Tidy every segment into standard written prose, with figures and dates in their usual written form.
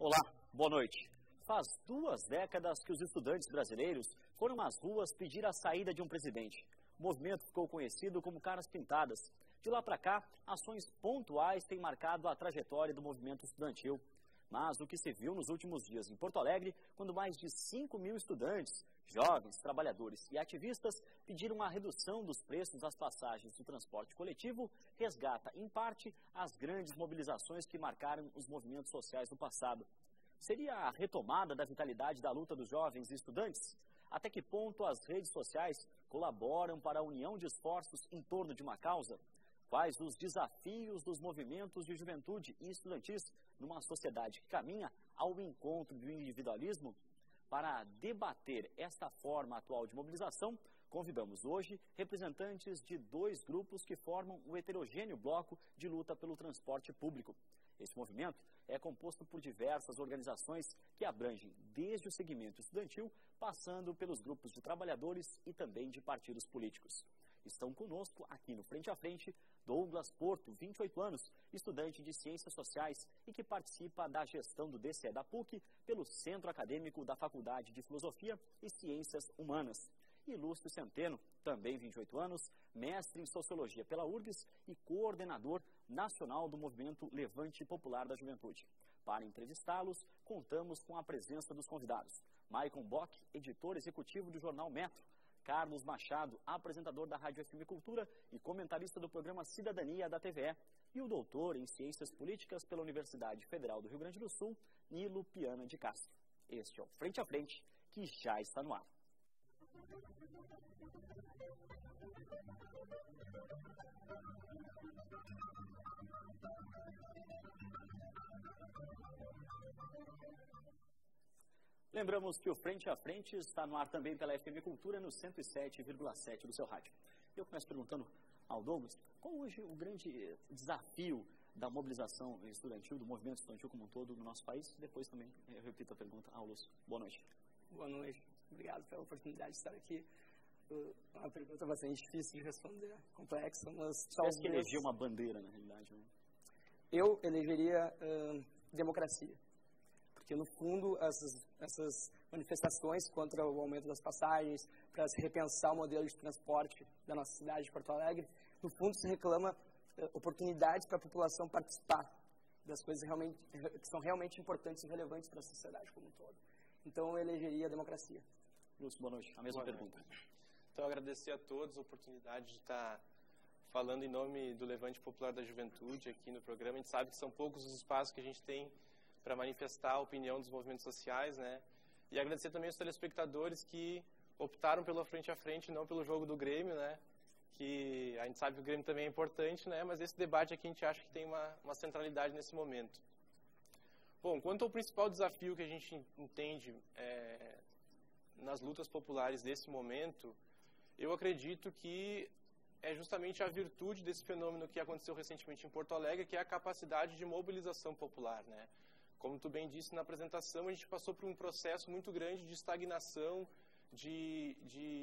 Olá, boa noite. Faz 2 décadas que os estudantes brasileiros foram às ruas pedir a saída de um presidente. O movimento ficou conhecido como Caras Pintadas. De lá para cá, ações pontuais têm marcado a trajetória do movimento estudantil. Mas o que se viu nos últimos dias em Porto Alegre, quando mais de 5.000 estudantes, jovens, trabalhadores e ativistas pediram a redução dos preços das passagens do transporte coletivo, resgata, em parte, as grandes mobilizações que marcaram os movimentos sociais do passado. Seria a retomada da vitalidade da luta dos jovens e estudantes? Até que ponto as redes sociais colaboram para a união de esforços em torno de uma causa? Quais os desafios dos movimentos de juventude e estudantis numa sociedade que caminha ao encontro do individualismo? Para debater esta forma atual de mobilização, convidamos hoje representantes de 2 grupos que formam o heterogêneo bloco de luta pelo transporte público. Esse movimento é composto por diversas organizações que abrangem desde o segmento estudantil, passando pelos grupos de trabalhadores e também de partidos políticos. Estão conosco aqui no Frente a Frente Douglas Porto, 28 anos, estudante de Ciências Sociais e que participa da gestão do DCE da PUC pelo Centro Acadêmico da Faculdade de Filosofia e Ciências Humanas. E Lúcio Centeno, também 28 anos, mestre em Sociologia pela URGS e coordenador nacional do Movimento Levante Popular da Juventude. Para entrevistá-los, contamos com a presença dos convidados. Maicon Bock, editor executivo do jornal Metro. Carlos Machado, apresentador da Rádio FM Cultura e comentarista do programa Cidadania da TVE. E o doutor em Ciências Políticas pela Universidade Federal do Rio Grande do Sul, Nilo Piana de Castro. Este é o Frente a Frente, que já está no ar. Lembramos que o Frente a Frente está no ar também pela FM Cultura no 107,7 do seu rádio. Eu começo perguntando ao Douglas, qual hoje o grande desafio da mobilização estudantil, do movimento estudantil como um todo no nosso país? Depois também eu repito a pergunta ao Lúcio. Boa noite. Boa noite. Obrigado pela oportunidade de estar aqui. Uma pergunta bastante difícil de responder, complexa, mas talvez... que eleger uma bandeira, na realidade, né? Eu elegeria democracia. Porque, no fundo, essas manifestações contra o aumento das passagens, para se repensar o modelo de transporte da nossa cidade de Porto Alegre, no fundo se reclama oportunidades para a população participar das coisas que são realmente importantes e relevantes para a sociedade como um todo. Então, eu elegeria a democracia. Lúcio, boa noite. A mesma pergunta. Então, agradecer a todos a oportunidade de estar falando em nome do Levante Popular da Juventude aqui no programa. A gente sabe que são poucos os espaços que a gente tem para manifestar a opinião dos movimentos sociais, né? E agradecer também aos telespectadores que optaram pelo Frente a Frente, não pelo jogo do Grêmio, né? Que a gente sabe que o Grêmio também é importante, né? Mas esse debate aqui a gente acha que tem uma centralidade nesse momento. Bom, quanto ao principal desafio que a gente entende nas lutas populares desse momento, eu acredito que é justamente a virtude desse fenômeno que aconteceu recentemente em Porto Alegre, que é a capacidade de mobilização popular, né? Como tu bem disse na apresentação, a gente passou por um processo muito grande de estagnação, de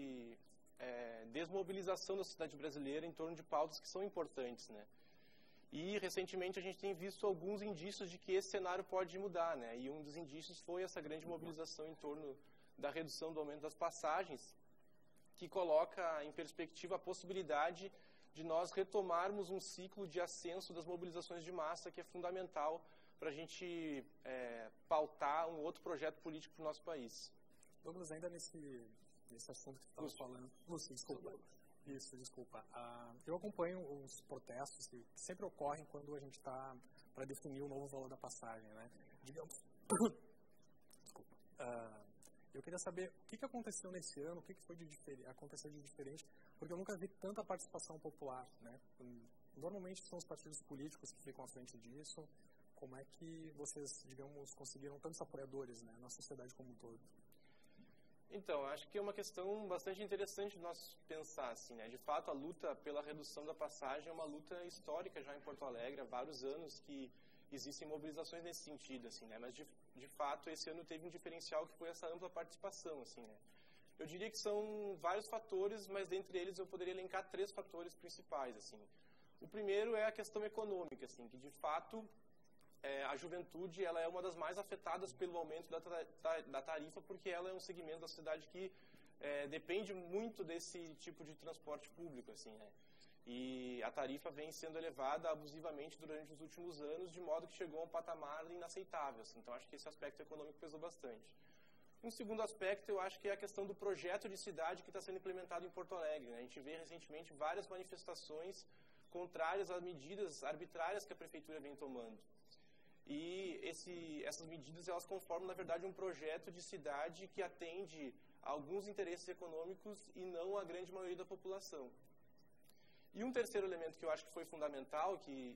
desmobilização da sociedade brasileira em torno de pautas que são importantes, né? E, recentemente, a gente tem visto alguns indícios de que esse cenário pode mudar, né? E um dos indícios foi essa grande mobilização em torno da redução do aumento das passagens, que coloca em perspectiva a possibilidade de nós retomarmos um ciclo de ascenso das mobilizações de massa, que é fundamental para a gente pautar um outro projeto político para o nosso país. Douglas, ainda nesse assunto que tu estava falando... Lúcio, desculpa. Isso, desculpa. Eu acompanho os protestos que sempre ocorrem quando a gente está para definir o novo valor da passagem, né? Digamos... Desculpa. Eu queria saber o que aconteceu nesse ano, o que foi aconteceu de diferente, porque eu nunca vi tanta participação popular, né? Normalmente são os partidos políticos que ficam à frente disso. Como é que vocês, digamos, conseguiram tantos apoiadores, né, na sociedade como um todo? Então, acho que é uma questão bastante interessante de nós pensar, assim, né? De fato, a luta pela redução da passagem é uma luta histórica já em Porto Alegre, há vários anos que existem mobilizações nesse sentido, assim, né? Mas, de fato, esse ano teve um diferencial que foi essa ampla participação, assim, né? Eu diria que são vários fatores, mas dentre eles eu poderia elencar 3 fatores principais, assim. O primeiro é a questão econômica, assim, que, de fato, a juventude ela é uma das mais afetadas pelo aumento da tarifa, porque ela é um segmento da sociedade que depende muito desse tipo de transporte público, assim, né? E a tarifa vem sendo elevada abusivamente durante os últimos anos, de modo que chegou a um patamar inaceitável, assim. Então, acho que esse aspecto econômico pesou bastante. Um segundo aspecto, eu acho que é a questão do projeto de cidade que está sendo implementado em Porto Alegre, né? A gente vê recentemente várias manifestações contrárias às medidas arbitrárias que a prefeitura vem tomando. E essas medidas, elas conformam, na verdade, um projeto de cidade que atende a alguns interesses econômicos e não a grande maioria da população. E um terceiro elemento que eu acho que foi fundamental,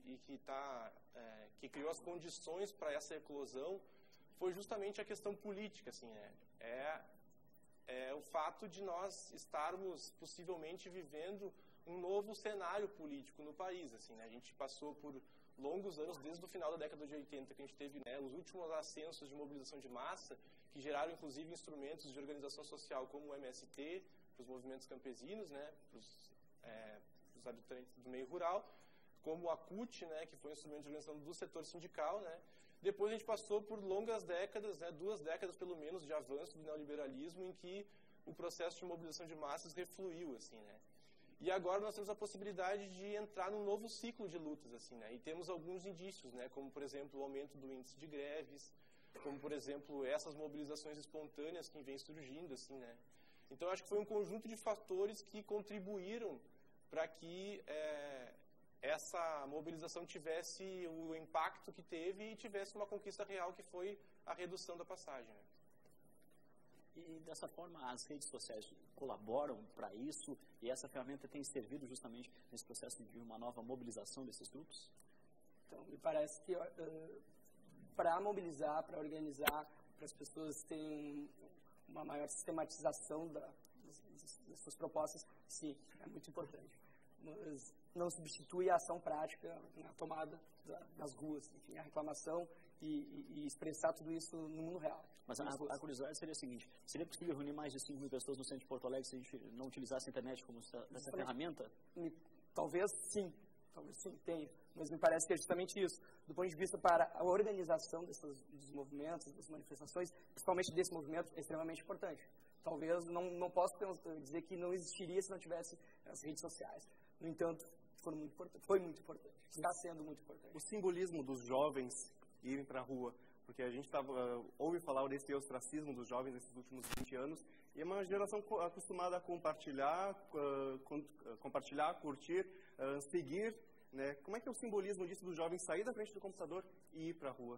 que criou as condições para essa eclosão, foi justamente a questão política, assim, né? O fato de nós estarmos possivelmente vivendo um novo cenário político no país, assim, né? A gente passou por longos anos, desde o final da década de 80, que a gente teve, né, os últimos ascensos de mobilização de massa, que geraram inclusive instrumentos de organização social como o MST, para os movimentos campesinos, né, para os habitantes do meio rural, como a CUT, né, que foi um instrumento de organização do setor sindical, né. Depois a gente passou por longas décadas, né, 2 décadas pelo menos, de avanço do neoliberalismo, em que o processo de mobilização de massas refluiu, assim, né. E agora nós temos a possibilidade de entrar num novo ciclo de lutas, assim, né? E temos alguns indícios, né? Como, por exemplo, o aumento do índice de greves, como, por exemplo, essas mobilizações espontâneas que vêm surgindo, assim, né? Então, acho que foi um conjunto de fatores que contribuíram para que essa mobilização tivesse o impacto que teve e tivesse uma conquista real, que foi a redução da passagem, né? E dessa forma as redes sociais colaboram para isso e essa ferramenta tem servido justamente nesse processo de uma nova mobilização desses grupos? Então, me parece que para mobilizar, para organizar, para as pessoas terem uma maior sistematização das suas propostas, sim, é muito importante. Mas não substitui a ação prática na tomada das ruas, enfim, a reclamação e expressar tudo isso no mundo real. Mas a curiosidade seria a seguinte: seria possível reunir mais de 5.000 pessoas no centro de Porto Alegre se a gente não utilizasse a internet como essa ferramenta? Talvez sim, tenha. Mas me parece que é justamente isso. Do ponto de vista para a organização dos movimentos, das manifestações, principalmente desse movimento, é extremamente importante. Talvez não posso dizer que não existiria se não tivesse as redes sociais. No entanto, foi muito importante. Está sendo muito importante. O simbolismo dos jovens irem para a rua, porque a gente ouve falar desse ostracismo dos jovens nesses últimos 20 anos, e é uma geração acostumada a compartilhar, curtir, seguir, né? Como é que é o simbolismo disso dos jovens sair da frente do computador e ir para a rua?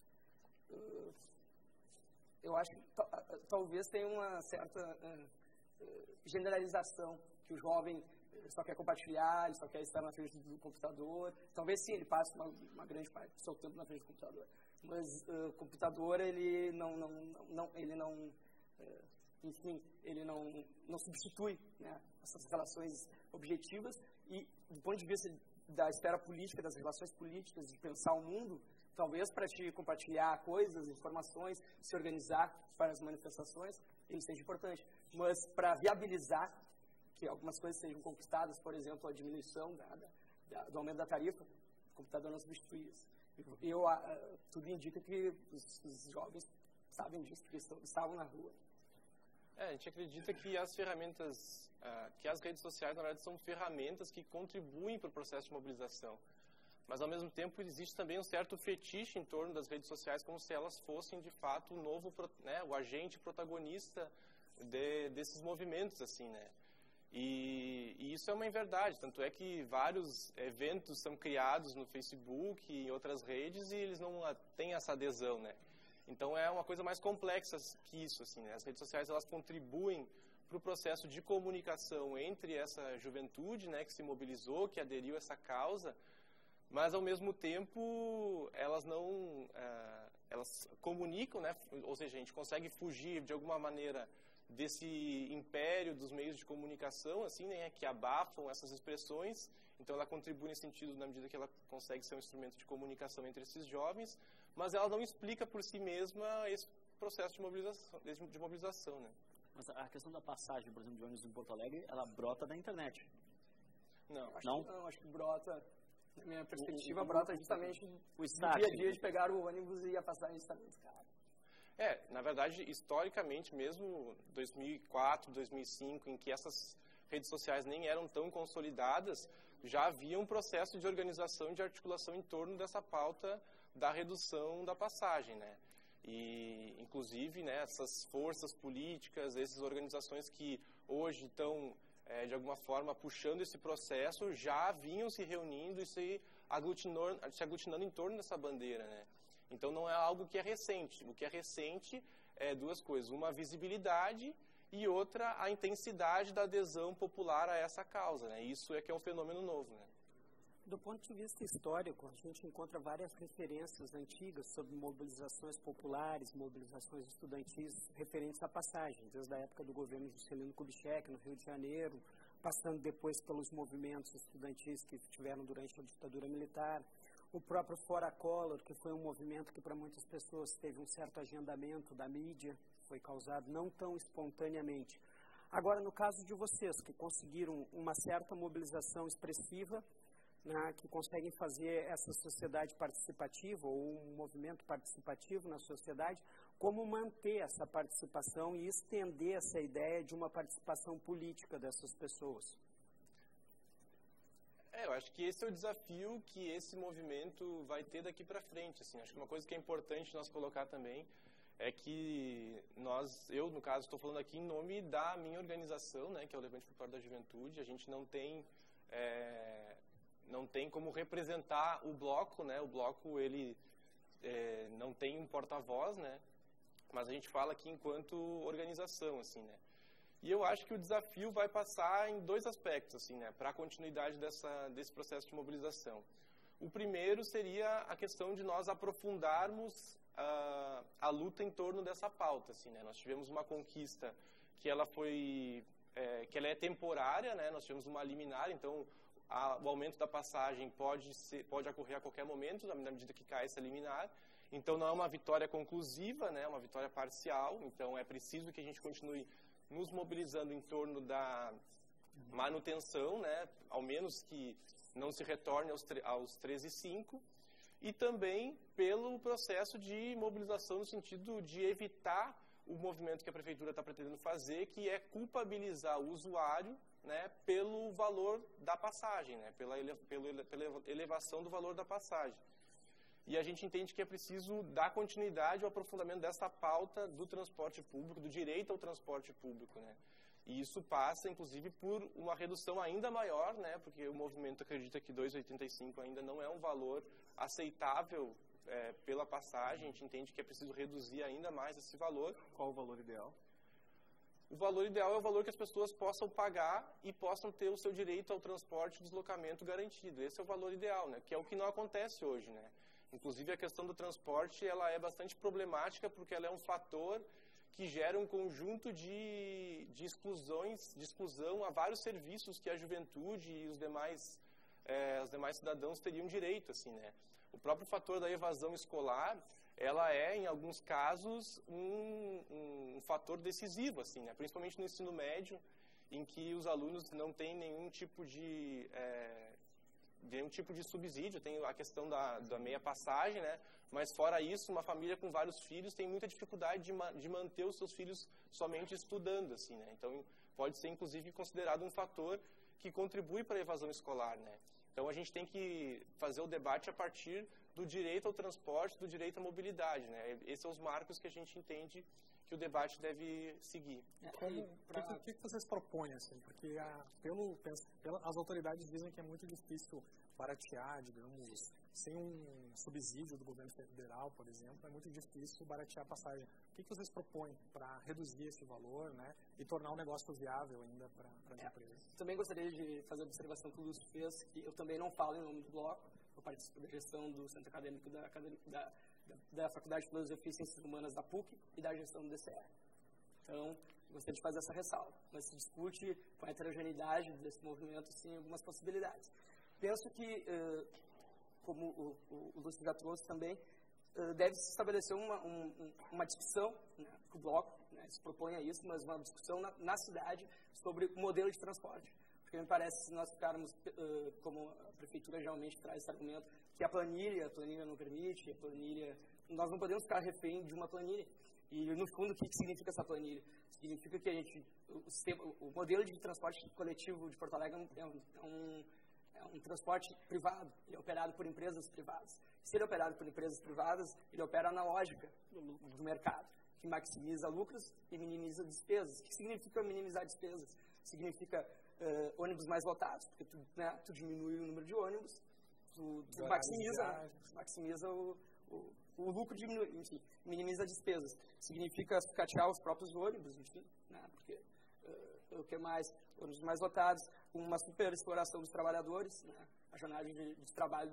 Eu acho que talvez tenha uma certa generalização, que o jovem só quer compartilhar, ele só quer estar na frente do computador. Talvez sim, ele passe uma grande parte do seu tempo na frente do computador. Mas o computador, ele não substitui, né, essas relações objetivas. E do ponto de vista da esfera política, das relações políticas, de pensar o mundo, talvez para te compartilhar coisas, informações, se organizar para as manifestações, ele seja importante. Mas para viabilizar que algumas coisas sejam conquistadas, por exemplo, a diminuição do aumento da tarifa, o computador não substitui isso. Tudo indica que os jovens sabem disso, porque estavam na rua. A gente acredita que as ferramentas, que as redes sociais, na verdade, são ferramentas que contribuem para o processo de mobilização. Mas, ao mesmo tempo, existe também um certo fetiche em torno das redes sociais, como se elas fossem, de fato, o agente protagonista desses movimentos, assim, né? E isso é uma inverdade, tanto é que vários eventos são criados no Facebook e em outras redes e eles não têm essa adesão, né? Então é uma coisa mais complexa que isso, assim, né? As redes sociais, elas contribuem para o processo de comunicação entre essa juventude, né, que se mobilizou, que aderiu a essa causa, mas ao mesmo tempo elas elas comunicam, né? Ou seja, a gente consegue fugir de alguma maneira desse império dos meios de comunicação, assim, né, que abafam essas expressões. Então ela contribui nesse sentido na medida que ela consegue ser um instrumento de comunicação entre esses jovens, mas ela não explica por si mesma esse processo de mobilização, né? Mas a questão da passagem, por exemplo, de ônibus em Porto Alegre, ela brota da internet. Acho que brota Minha perspectiva brota justamente o dia a dia de pegar o ônibus e afastar o estamento, cara. Na verdade, historicamente mesmo, 2004, 2005, em que essas redes sociais nem eram tão consolidadas, já havia um processo de organização e de articulação em torno dessa pauta da redução da passagem, né? E, inclusive, né, essas forças políticas, essas organizações que hoje estão, de alguma forma, puxando esse processo, já vinham se reunindo e se aglutinando em torno dessa bandeira, né? Então, não é algo que é recente. O que é recente é duas coisas. Uma, a visibilidade, e outra, a intensidade da adesão popular a essa causa, né? Isso é que é um fenômeno novo, né? Do ponto de vista histórico, a gente encontra várias referências antigas sobre mobilizações populares, mobilizações estudantis referentes à passagem, desde a época do governo Juscelino Kubitschek, no Rio de Janeiro, passando depois pelos movimentos estudantis que tiveram durante a ditadura militar. O próprio Fora Collor, que foi um movimento que para muitas pessoas teve um certo agendamento da mídia, foi causado não tão espontaneamente. Agora, no caso de vocês, que conseguiram uma certa mobilização expressiva, né, que conseguem fazer essa sociedade participativa ou um movimento participativo na sociedade, como manter essa participação e estender essa ideia de uma participação política dessas pessoas? Eu acho que esse é o desafio que esse movimento vai ter daqui para frente. Assim. Acho que uma coisa que é importante nós colocar também é que eu, no caso, estou falando aqui em nome da minha organização, né, que é o Levante Popular da Juventude. A gente não tem como representar o bloco, né? O bloco, ele não tem um porta-voz, né? Mas a gente fala aqui enquanto organização, assim, né? E eu acho que o desafio vai passar em dois aspectos, assim, né? Para a continuidade desse processo de mobilização. O primeiro seria a questão de nós aprofundarmos a luta em torno dessa pauta, assim, né? Nós tivemos uma conquista que ela é temporária, né? Nós tivemos uma liminar, então o aumento da passagem pode ocorrer a qualquer momento, na medida que cai essa liminar. Então, não é uma vitória conclusiva, né? É uma vitória parcial. Então, é preciso que a gente continue nos mobilizando em torno da manutenção, né? Ao menos que não se retorne aos 13,5. E também pelo processo de mobilização no sentido de evitar o movimento que a Prefeitura está pretendendo fazer, que é culpabilizar o usuário, né, pelo valor da passagem, né, pela elevação do valor da passagem. E a gente entende que é preciso dar continuidade ao aprofundamento dessa pauta do transporte público, do direito ao transporte público, né. E isso passa, inclusive, por uma redução ainda maior, né, porque o movimento acredita que 2,85 ainda não é um valor aceitável pela passagem. A gente entende que é preciso reduzir ainda mais esse valor. Qual o valor ideal? O valor ideal é o valor que as pessoas possam pagar e possam ter o seu direito ao transporte e deslocamento garantido. Esse é o valor ideal, né? Que é o que não acontece hoje, né? Inclusive, a questão do transporte ela é bastante problemática porque ela é um fator que gera um conjunto de exclusão a vários serviços que a juventude e os demais cidadãos teriam direito, assim, né? O próprio fator da evasão escolar, ela é, em alguns casos, um fator decisivo, assim, né? Principalmente no ensino médio, em que os alunos não têm nenhum tipo de subsídio. Tem a questão da meia passagem, né? Mas fora isso, uma família com vários filhos tem muita dificuldade de manter os seus filhos somente estudando, assim, né? Então, pode ser, inclusive, considerado um fator que contribui para a evasão escolar, né? Então, a gente tem que fazer o debate a partir do direito ao transporte, do direito à mobilidade, né? Esses são os marcos que a gente entende que o debate deve seguir. O que vocês propõem, assim? Porque as autoridades dizem que é muito difícil baratear, digamos, sem um subsídio do governo federal, por exemplo, é muito difícil baratear a passagem. O que vocês propõem para reduzir esse valor, né, e tornar o negócio viável ainda para as empresas? Também gostaria de fazer a observação que o Lúcio fez, que eu também não falo em nome do bloco, eu participo da gestão do Centro Acadêmico da Faculdade de Filosofia e Ciências Humanas da PUC e da gestão do DCE. Então, gostaria de fazer essa ressalva. Mas se discute com a heterogeneidade desse movimento, sim, algumas possibilidades. Penso que, como o Lúcio já trouxe também, deve-se estabelecer uma discussão, né, que o bloco, né, se propõe a isso, mas uma discussão na cidade sobre o modelo de transporte. Porque Porque me parece que se nós ficarmos, como a prefeitura geralmente traz esse argumento, que a planilha não permite, nós não podemos ficar refém de uma planilha. E, no fundo, o que significa essa planilha? Significa que o modelo de transporte coletivo de Porto Alegre é um transporte privado, ele é operado por empresas privadas. Se ele é operado por empresas privadas, ele opera na lógica do mercado, que maximiza lucros e minimiza despesas. O que significa minimizar despesas? Significa ônibus mais lotados, porque tu diminui o número de ônibus, tu maximiza o lucro, diminui, enfim, minimiza despesas. Significa sucatear os próprios ônibus, enfim, porque o que mais? Ônibus mais lotados, uma super exploração dos trabalhadores, a jornada de trabalho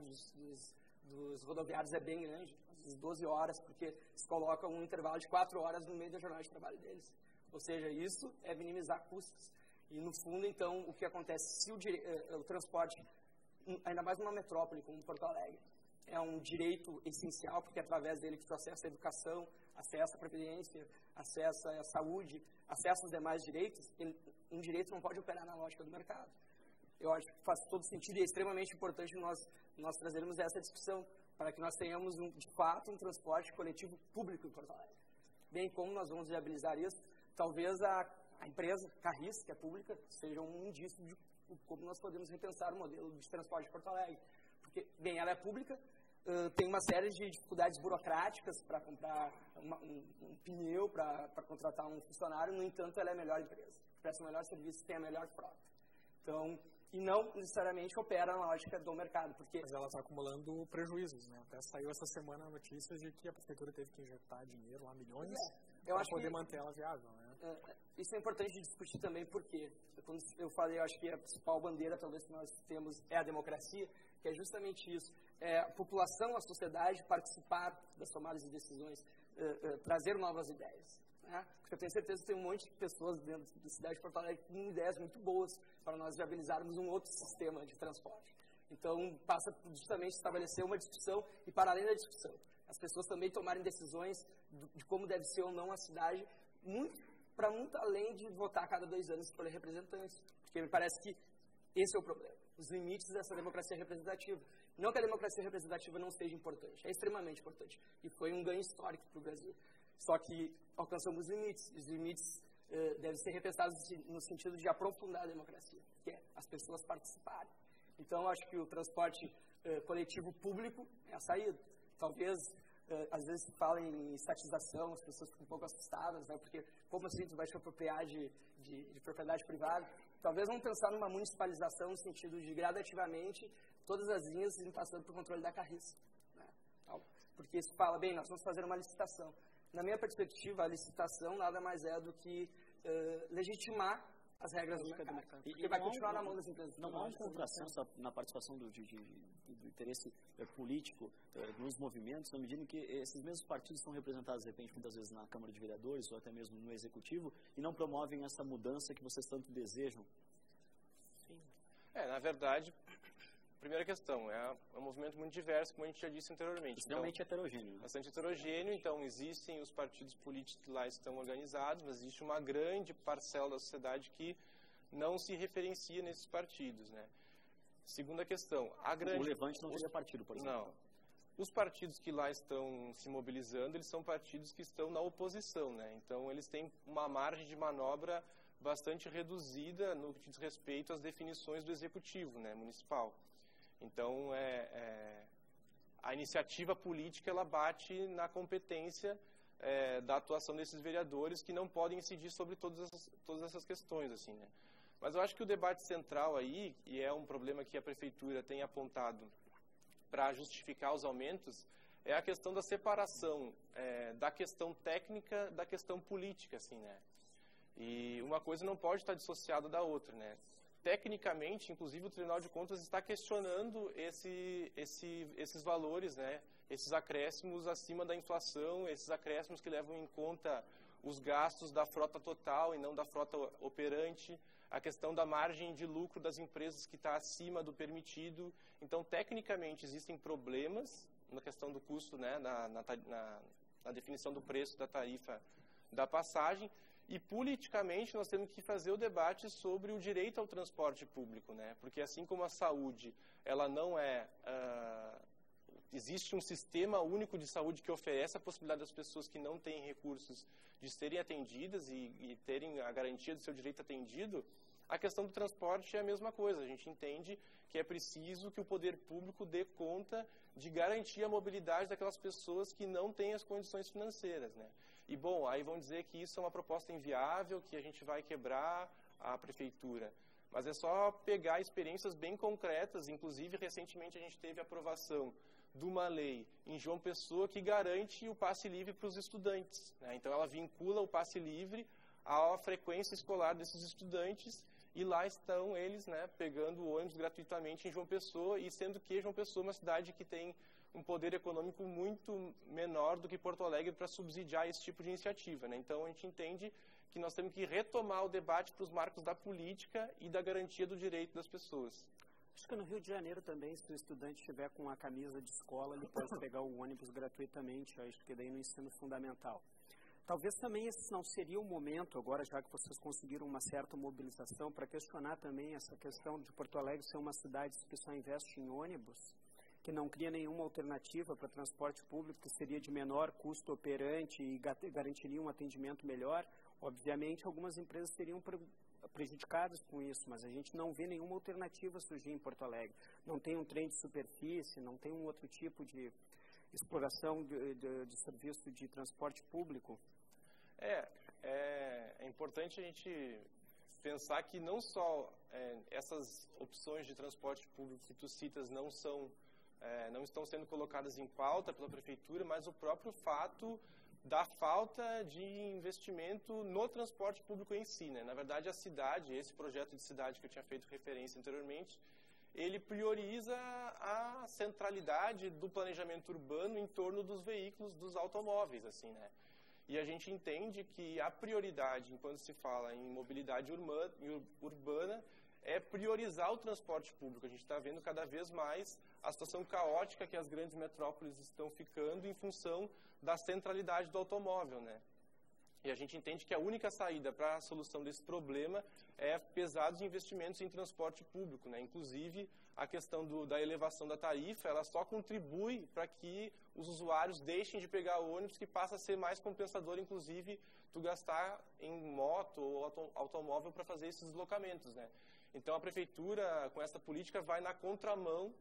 dos rodoviários é bem grande, às vezes 12 horas, porque se coloca um intervalo de 4 horas no meio da jornada de trabalho deles. Ou seja, isso é minimizar custos. E, no fundo, então, o que acontece? Se o transporte, ainda mais numa metrópole como Porto Alegre, é um direito essencial, porque é através dele que tu acessa a educação, acessa a previdência, acessa a saúde, acessa os demais direitos, um direito não pode operar na lógica do mercado. Eu acho que faz todo sentido e é extremamente importante nós trazermos essa discussão para que nós tenhamos, de fato, um transporte coletivo público em Porto Alegre. Bem como nós vamos viabilizar isso, talvez a empresa Carris, que é pública, seja um indício de como nós podemos repensar o modelo de transporte de Porto Alegre. Porque, bem, ela é pública, tem uma série de dificuldades burocráticas para comprar um pneu, para contratar um funcionário, no entanto, ela é a melhor empresa, presta o melhor serviço, tem a melhor frota. Então, e não necessariamente opera na lógica do mercado, porque... Mas ela está acumulando prejuízos, né? Até saiu essa semana a notícia de que a prefeitura teve que injetar dinheiro, lá milhões, para poder manter ela viável, né? Isso é importante de discutir também, porque quando eu falei, eu acho que a principal bandeira, talvez, que nós temos é a democracia, que é justamente isso, a população, a sociedade participar das tomadas de decisões, trazer novas ideias. Porque eu tenho certeza que tem um monte de pessoas dentro da cidade de Porto Alegre com ideias muito boas para nós viabilizarmos um outro sistema de transporte. Então, passa justamente estabelecer uma discussão e, para além da discussão, as pessoas também tomarem decisões de como deve ser ou não a cidade, para muito além de votar a cada 2 anos e escolher representantes. Porque me parece que esse é o problema, os limites dessa democracia representativa. Não que a democracia representativa não seja importante, é extremamente importante. E foi um ganho histórico para o Brasil. Só que alcançamos limites. Os limites devem ser repensados no sentido de aprofundar a democracia, que é as pessoas participarem. Então, acho que o transporte coletivo público é a saída. Talvez, às vezes, se fala em estatização, as pessoas ficam um pouco assustadas, né? Porque como assim tu vai te apropriar de propriedade privada? Talvez vamos pensar numa municipalização no sentido de, gradativamente, todas as linhas irem passando por controle da Carris. Né? Porque se fala, bem, nós vamos fazer uma licitação. Na minha perspectiva, a licitação nada mais é do que legitimar as regras do mercado. Porque vai continuar na mão das empresas. Não há um contrassenso na participação do interesse político nos movimentos, na medida em que esses mesmos partidos são representados, de repente, muitas vezes na Câmara de Vereadores ou até mesmo no Executivo, e não promovem essa mudança que vocês tanto desejam? Sim. Na verdade, primeira questão, é um movimento muito diverso, como a gente já disse anteriormente. Extremamente heterogêneo. Bastante heterogêneo, então existem os partidos políticos que lá estão organizados, mas existe uma grande parcela da sociedade que não se referencia nesses partidos, né? Segunda questão, o Levante não teria partido, por exemplo. Não. Os partidos que lá estão se mobilizando, eles são partidos que estão na oposição, né? Então eles têm uma margem de manobra bastante reduzida no que diz respeito às definições do executivo, né, municipal. Então, a iniciativa política, ela bate na competência da atuação desses vereadores que não podem incidir sobre todas essas questões, assim, né? Mas eu acho que o debate central aí, e é um problema que a prefeitura tem apontado para justificar os aumentos, é a questão da separação da questão técnica da questão política, assim, né? E uma coisa não pode estar dissociada da outra, né? Tecnicamente, inclusive, o Tribunal de Contas está questionando esses valores, né? Esses acréscimos acima da inflação, esses acréscimos que levam em conta os gastos da frota total e não da frota operante, a questão da margem de lucro das empresas que está acima do permitido. Então, tecnicamente, existem problemas na questão do custo, né? na definição do preço da tarifa da passagem. E politicamente nós temos que fazer o debate sobre o direito ao transporte público, né? Porque assim como a saúde, ela não é... existe um sistema único de saúde que oferece a possibilidade das pessoas que não têm recursos de serem atendidas e terem a garantia do seu direito atendido. A questão do transporte é a mesma coisa. A gente entende que é preciso que o poder público dê conta de garantir a mobilidade daquelas pessoas que não têm as condições financeiras, né? E, bom, aí vão dizer que isso é uma proposta inviável, que a gente vai quebrar a prefeitura. Mas é só pegar experiências bem concretas. Inclusive, recentemente a gente teve a aprovação de uma lei em João Pessoa que garante o passe livre para os estudantes, né? Então, ela vincula o passe livre à frequência escolar desses estudantes e lá estão eles, né, pegando o ônibus gratuitamente em João Pessoa, e sendo que João Pessoa é uma cidade que tem um poder econômico muito menor do que Porto Alegre para subsidiar esse tipo de iniciativa, né? Então, a gente entende que nós temos que retomar o debate para os marcos da política e da garantia do direito das pessoas. Acho que no Rio de Janeiro também, se o estudante estiver com a camisa de escola, ele pode pegar o ônibus gratuitamente, acho que daí no ensino fundamental. Talvez também esse não seria o momento, agora já que vocês conseguiram uma certa mobilização, para questionar também essa questão de Porto Alegre ser uma cidade que só investe em ônibus, que não cria nenhuma alternativa para transporte público, que seria de menor custo operante e garantiria um atendimento melhor. Obviamente, algumas empresas seriam prejudicadas com isso, mas a gente não vê nenhuma alternativa surgir em Porto Alegre. Não tem um trem de superfície, não tem um outro tipo de exploração de serviço de transporte público. É importante a gente pensar que não só essas opções de transporte público que tu citas não estão sendo colocadas em pauta pela prefeitura, mas o próprio fato da falta de investimento no transporte público em si, né? Na verdade, a cidade, esse projeto de cidade que eu tinha feito referência anteriormente, ele prioriza a centralidade do planejamento urbano em torno dos veículos, dos automóveis, assim, né? E a gente entende que a prioridade, enquanto se fala em mobilidade urbana, é priorizar o transporte público. A gente está vendo cada vez mais a situação caótica que as grandes metrópoles estão ficando em função da centralidade do automóvel, né? E a gente entende que a única saída para a solução desse problema é pesados investimentos em transporte público, né? Inclusive, a questão da elevação da tarifa, ela só contribui para que os usuários deixem de pegar o ônibus, que passa a ser mais compensador, inclusive, tu gastar em moto ou automóvel para fazer esses deslocamentos, né? Então, a prefeitura, com essa política, vai na contramão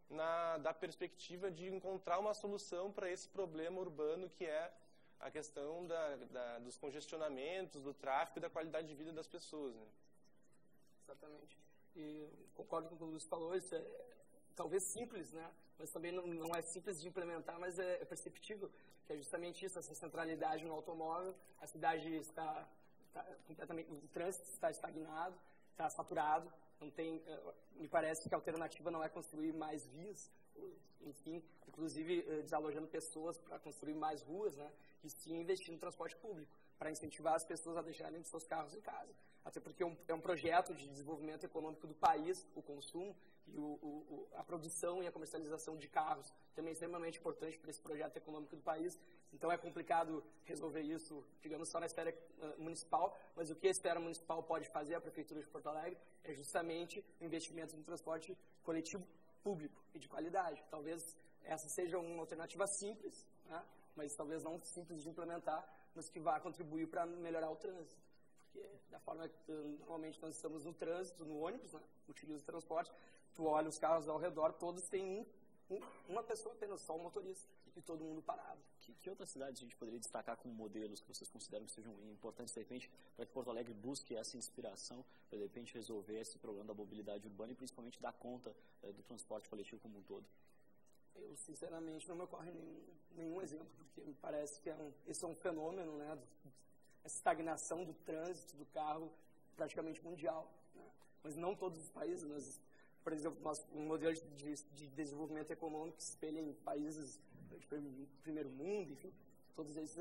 da perspectiva de encontrar uma solução para esse problema urbano que é a questão dos congestionamentos, do tráfego e da qualidade de vida das pessoas, né? Exatamente. E concordo com o que o Luiz falou, isso é talvez simples, né? Mas também não é simples de implementar, mas é perceptível, que é justamente isso, essa centralidade no automóvel. A cidade está completamente, o trânsito está estagnado, está saturado, não tem, me parece que a alternativa não é construir mais vias, enfim, inclusive desalojando pessoas para construir mais ruas, né? E sim investir no transporte público, para incentivar as pessoas a deixarem os seus carros em casa. Até porque é um projeto de desenvolvimento econômico do país, o consumo e a produção e a comercialização de carros também é extremamente importante para esse projeto econômico do país. Então é complicado resolver isso, digamos, só na esfera municipal, mas o que a esfera municipal pode fazer, a Prefeitura de Porto Alegre, é justamente o investimento no transporte coletivo público e de qualidade. Talvez essa seja uma alternativa simples, né? Mas talvez não simples de implementar, mas que vá contribuir para melhorar o trânsito. Porque da forma que normalmente nós estamos no trânsito, no ônibus, né? Utiliza o transporte, tu olha os carros ao redor, todos têm uma pessoa apenas, só o motorista, e todo mundo parado. Que outras cidades a gente poderia destacar como modelos que vocês consideram que sejam importantes, de repente, para que Porto Alegre busque essa inspiração, para, de repente, resolver esse problema da mobilidade urbana e, principalmente, dar conta do transporte coletivo como um todo? Eu, sinceramente, não me ocorre nenhum exemplo, porque me parece que esse é um fenômeno, né, essa estagnação do trânsito, do carro, praticamente mundial, né? Mas não todos os países, mas, por exemplo, um modelo de desenvolvimento econômico que se espelha em países de primeiro mundo, enfim, todos eles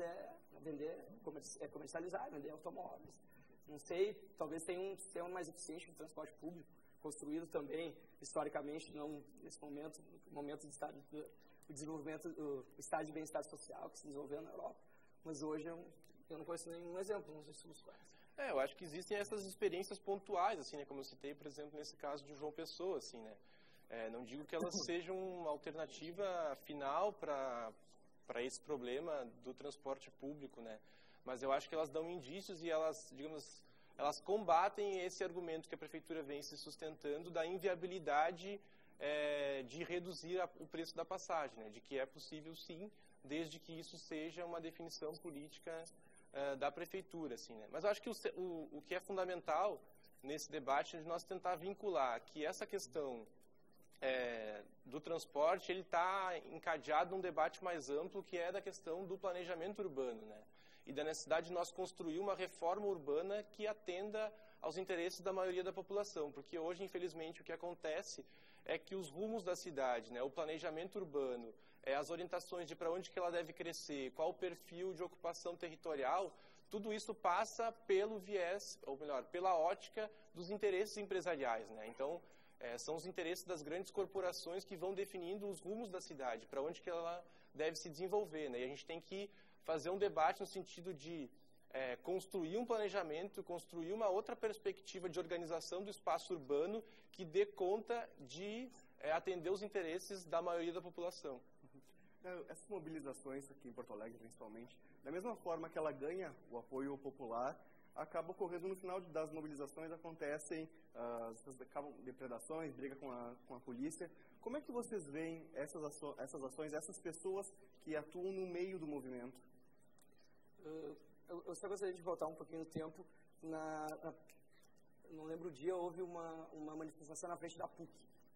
comercializar, vender automóveis. Não sei, talvez tenha um sistema mais eficiente de transporte público, construído também, historicamente, não nesse momento do estado do desenvolvimento, o estado de bem-estar social que se desenvolveu na Europa, mas hoje Eu não conheço nenhum exemplo nos estudos quais. Eu acho que existem essas experiências pontuais, assim, né? Como eu citei, por exemplo, nesse caso de João Pessoa, assim, né? Não digo que elas sejam uma alternativa final para esse problema do transporte público, né? Mas eu acho que elas dão indícios e elas, digamos, elas combatem esse argumento que a prefeitura vem se sustentando da inviabilidade de reduzir o preço da passagem, né? De que é possível, sim, desde que isso seja uma definição política da prefeitura, assim, né? Mas eu acho que o que é fundamental nesse debate é de nós tentar vincular que essa questão do transporte, ele está encadeado num debate mais amplo, que é da questão do planejamento urbano, né? E da necessidade de nós construir uma reforma urbana que atenda aos interesses da maioria da população, porque hoje, infelizmente, o que acontece é que os rumos da cidade, né, o planejamento urbano, as orientações de para onde que ela deve crescer, qual o perfil de ocupação territorial, tudo isso passa pelo viés, ou melhor, pela ótica dos interesses empresariais, né? Então, são os interesses das grandes corporações que vão definindo os rumos da cidade, para onde que ela deve se desenvolver, né? E a gente tem que fazer um debate no sentido de construir um planejamento, construir uma outra perspectiva de organização do espaço urbano que dê conta de atender os interesses da maioria da população. Essas mobilizações aqui em Porto Alegre, principalmente, da mesma forma que ela ganha o apoio popular, acaba ocorrendo no final das mobilizações, acontecem depredações, briga com a polícia. Como é que vocês veem essas ações, essas pessoas que atuam no meio do movimento? Eu só gostaria de voltar um pouquinho no tempo. Não lembro o dia, houve uma manifestação na frente da PUC.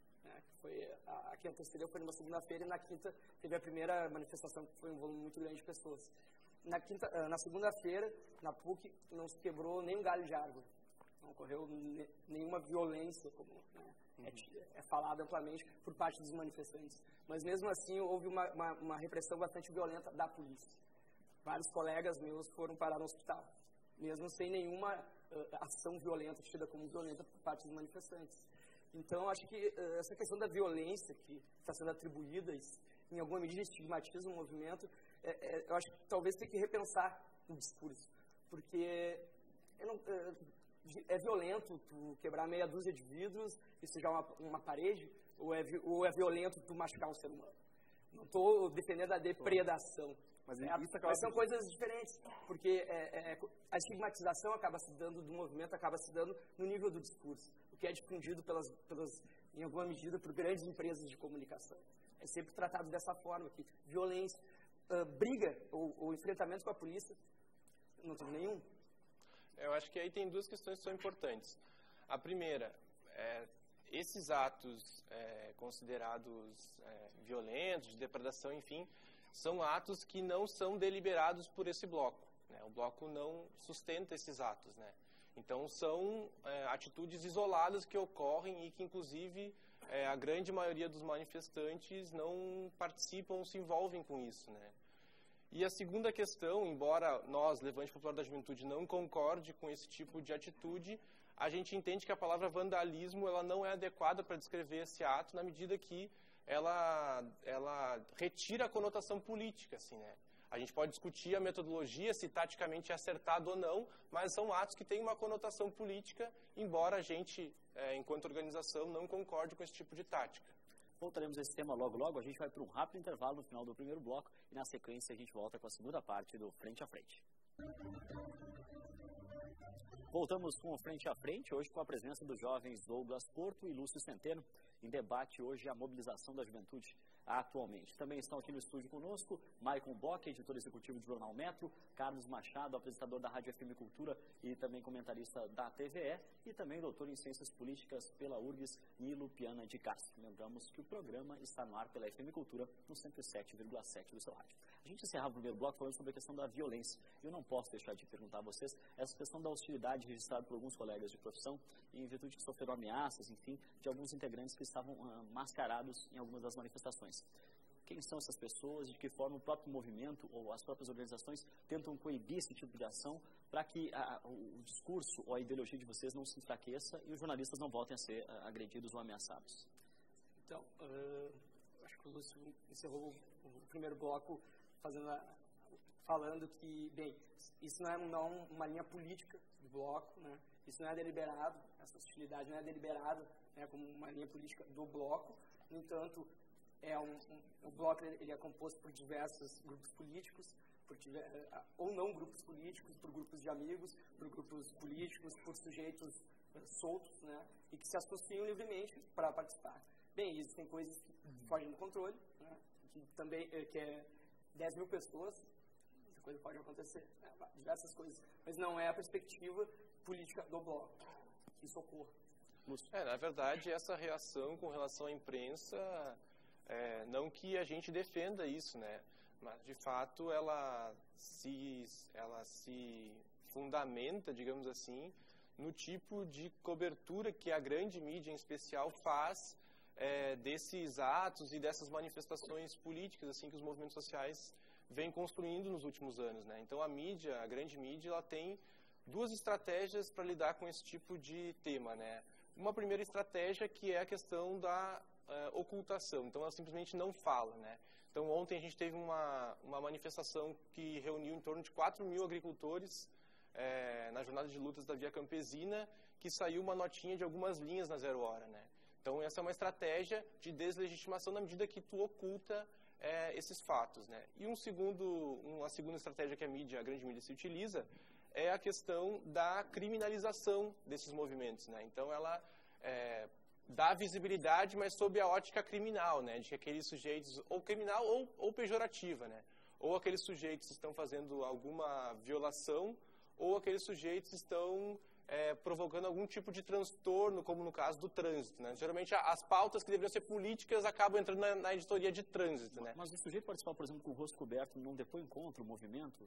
A que antecedeu foi numa segunda-feira e na quinta teve a primeira manifestação, que foi um volume muito grande de pessoas. Na segunda-feira, na PUC, não se quebrou nem um galho de árvore. Não ocorreu nenhuma violência, como é falado amplamente, por parte dos manifestantes. Mas mesmo assim, houve uma repressão bastante violenta da polícia. Vários colegas meus foram parar no hospital, mesmo sem nenhuma ação violenta, tida como violenta por parte dos manifestantes. Então, acho que essa questão da violência que está sendo atribuída, em alguma medida estigmatiza o movimento, eu acho que talvez tem que repensar o discurso, porque é violento tu quebrar meia dúzia de vidros e sujar uma parede, ou é violento tu machucar um ser humano? Não estou defendendo a depredação, mas são coisas diferentes, porque a estigmatização acaba se dando do movimento, acaba se dando no nível do discurso, o que é difundido em alguma medida por grandes empresas de comunicação. É sempre tratado dessa forma, que violência, briga ou enfrentamento com a polícia, não teve nenhum. Eu acho que aí tem duas questões que são importantes. A primeira, esses atos considerados violentos, de depredação, enfim, são atos que não são deliberados por esse bloco, né? O bloco não sustenta esses atos, né? Então, são atitudes isoladas que ocorrem e que, inclusive, a grande maioria dos manifestantes não participam ou se envolvem com isso, né? E a segunda questão, embora nós, Levante Popular da Juventude, não concorde com esse tipo de atitude, a gente entende que a palavra vandalismo ela não é adequada para descrever esse ato, na medida que ela retira a conotação política, assim, né? A gente pode discutir a metodologia, se taticamente é acertado ou não, mas são atos que têm uma conotação política, embora a gente, enquanto organização, não concorde com esse tipo de tática. Voltaremos a esse tema logo, logo. A gente vai para um rápido intervalo no final do primeiro bloco e, na sequência, a gente volta com a segunda parte do Frente a Frente. Voltamos com o Frente a Frente, hoje com a presença dos jovens Douglas Porto e Lúcio Centeno, em debate hoje a mobilização da juventude atualmente. Também estão aqui no estúdio conosco Maicon Bock, editor executivo do Jornal Metro, Carlos Machado, apresentador da Rádio FM Cultura e também comentarista da TVE, e também doutor em Ciências Políticas pela URGS, Nilo Piana de Castro. Lembramos que o programa está no ar pela FM Cultura, no 107,7 do seu rádio. A gente encerrava o primeiro bloco falando sobre a questão da violência. Eu não posso deixar de perguntar a vocês essa questão da hostilidade registrada por alguns colegas de profissão, em virtude de sofreram ameaças, enfim, de alguns integrantes que estavam mascarados em algumas das manifestações. Quem são essas pessoas, de que forma o próprio movimento ou as próprias organizações tentam coibir esse tipo de ação para que o discurso ou a ideologia de vocês não se enfraqueça e os jornalistas não voltem a ser agredidos ou ameaçados? Então, acho que o Lúcio encerrou o primeiro bloco falando que, bem, isso não é uma linha política do bloco, né? Isso não é deliberado, essa hostilidade não é deliberada, né, como uma linha política do bloco. No entanto, o bloco ele é composto por diversos grupos políticos, ou não grupos políticos, por grupos de amigos, por grupos políticos, por sujeitos soltos, né, e que se associam livremente para participar. Bem, existem coisas que fogem do controle, né, que é 10 mil pessoas, essa coisa pode acontecer, né, diversas coisas, mas não é a perspectiva política do bloco que isso ocorra. Na verdade, essa reação com relação à imprensa, não que a gente defenda isso, né? Mas, de fato, ela se fundamenta, digamos assim, no tipo de cobertura que a grande mídia, em especial, faz desses atos e dessas manifestações políticas assim que os movimentos sociais vêm construindo nos últimos anos, né? Então, a grande mídia, ela tem duas estratégias para lidar com esse tipo de tema, né? Uma primeira estratégia que é a questão da ocultação. Então, ela simplesmente não fala, né? Então, ontem a gente teve uma manifestação que reuniu em torno de 4 mil agricultores na jornada de lutas da Via Campesina, que saiu uma notinha de algumas linhas na 0 hora, né? Então, essa é uma estratégia de deslegitimação na medida que tu oculta esses fatos, né? E uma segunda estratégia que a grande mídia se utiliza é a questão da criminalização desses movimentos, né? Então, ela dá visibilidade, mas sob a ótica criminal, né? De que aqueles sujeitos, ou criminal ou pejorativa, né? Ou aqueles sujeitos estão fazendo alguma violação, ou aqueles sujeitos estão provocando algum tipo de transtorno, como no caso do trânsito, né? Geralmente, as pautas que deveriam ser políticas acabam entrando na editoria de trânsito, né? Mas o sujeito participar, por exemplo, com o rosto coberto, não depõe contra o movimento?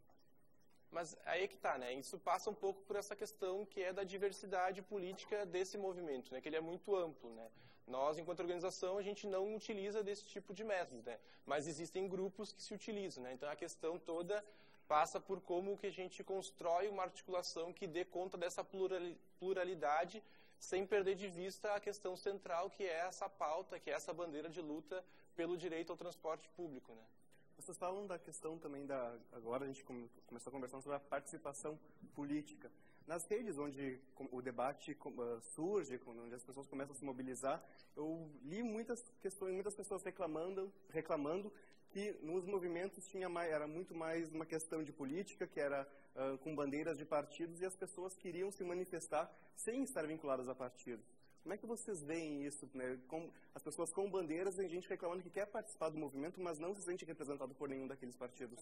Mas aí é que está, né? Isso passa um pouco por essa questão que é da diversidade política desse movimento, né? Que ele é muito amplo, né? Nós, enquanto organização, a gente não utiliza desse tipo de métodos, né? Mas existem grupos que se utilizam, né? Então, a questão toda passa por como que a gente constrói uma articulação que dê conta dessa pluralidade, sem perder de vista a questão central, que é essa pauta, que é essa bandeira de luta pelo direito ao transporte público, né? Vocês falam da questão também agora a gente começou a conversar sobre a participação política. Nas redes onde o debate surge, onde as pessoas começam a se mobilizar, eu li muitas pessoas reclamando que nos movimentos era muito mais uma questão de política, que era com bandeiras de partidos, e as pessoas queriam se manifestar sem estar vinculadas a partidos. Como é que vocês veem isso, né? As pessoas com bandeiras, tem gente reclamando que quer participar do movimento, mas não se sente representado por nenhum daqueles partidos.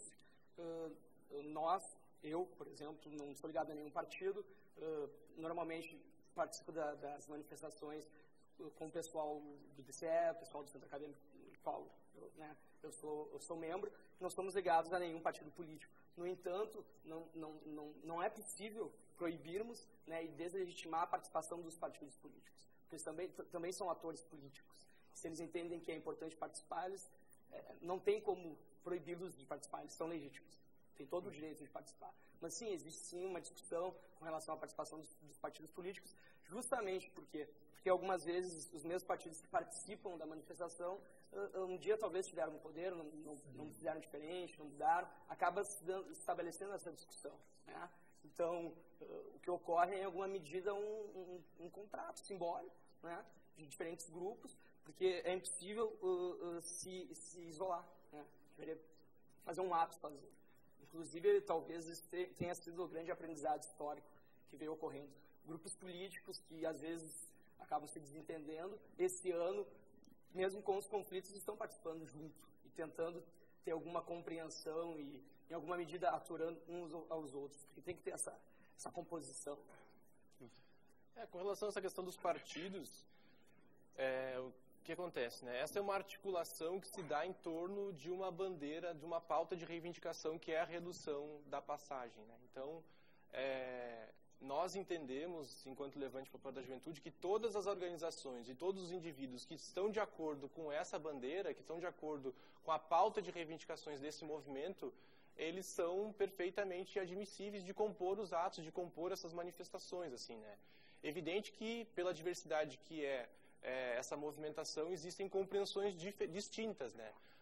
Eu, por exemplo, não sou ligado a nenhum partido. Normalmente participo das manifestações com o pessoal do DCE, o pessoal do Centro Acadêmico do qual eu sou membro. Não somos ligados a nenhum partido político. No entanto, não é possível proibirmos, né, e deslegitimar a participação dos partidos políticos. Porque eles também são atores políticos. Se eles entendem que é importante participar, não tem como proibi-los de participar, eles são legítimos. Tem todo o direito de participar. Mas sim, existe sim uma discussão com relação à participação dos partidos políticos, justamente porque algumas vezes os mesmos partidos que participam da manifestação, um dia talvez tiveram no poder, não fizeram diferente, não mudaram, acaba estabelecendo essa discussão, né? Então, o que ocorre é, em alguma medida, um contrato simbólico, né, de diferentes grupos, porque é impossível se isolar, né? Deveria fazer um ato sozinho. Inclusive, talvez isso tenha sido o grande aprendizado histórico que veio ocorrendo. Grupos políticos que, às vezes, acabam se desentendendo, esse ano, mesmo com os conflitos, estão participando junto e tentando ter alguma compreensão e, em alguma medida, aturando uns aos outros, porque tem que ter essa composição. Com relação a essa questão dos partidos, o que acontece, né? Essa é uma articulação que se dá em torno de uma bandeira, de uma pauta de reivindicação, que é a redução da passagem, né? Então, nós entendemos, enquanto Levante Popular da Juventude, que todas as organizações e todos os indivíduos que estão de acordo com essa bandeira, que estão de acordo com a pauta de reivindicações desse movimento, eles são perfeitamente admissíveis de compor os atos, de compor essas manifestações, assim, né? Evidente que, pela diversidade que essa movimentação, existem compreensões distintas, né?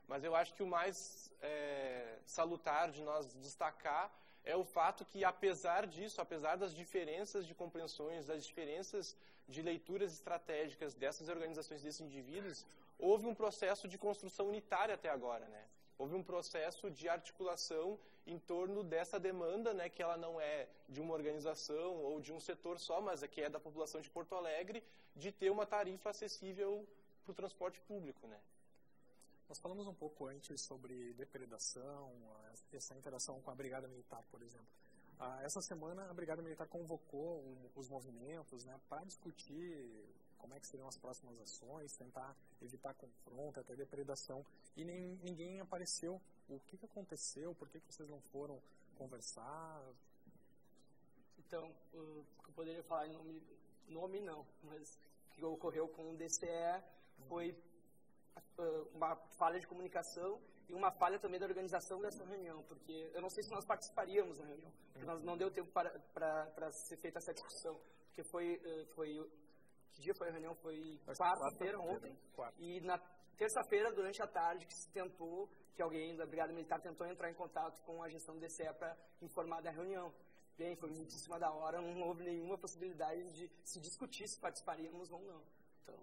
Mas eu acho que o mais salutar de nós destacar é o fato que, apesar disso, apesar das diferenças de compreensões, das diferenças de leituras estratégicas dessas organizações, desses indivíduos, houve um processo de construção unitária até agora, né? Houve um processo de articulação em torno dessa demanda, né, que ela não é de uma organização ou de um setor só, mas que é da população de Porto Alegre, de ter uma tarifa acessível para o transporte público, né? Nós falamos um pouco antes sobre depredação, essa interação com a Brigada Militar, por exemplo. Essa semana a Brigada Militar convocou os movimentos, né, para discutir como é que seriam as próximas ações, tentar evitar confronto, até depredação, e ninguém apareceu. O que aconteceu? Por que vocês não foram conversar? Então, eu poderia falar em nome não, mas o que ocorreu com o DCE foi uma falha de comunicação e uma falha também da organização dessa reunião, porque eu não sei se nós participaríamos da reunião, porque nós não deu tempo para ser feita essa discussão, porque que dia foi a reunião? Foi quarta-feira, ontem, e na terça-feira, durante a tarde, que alguém da Brigada Militar tentou entrar em contato com a gestão do DCE para informar da reunião. Bem, foi muito em cima da hora, não houve nenhuma possibilidade de se discutir se participaríamos ou não. Então...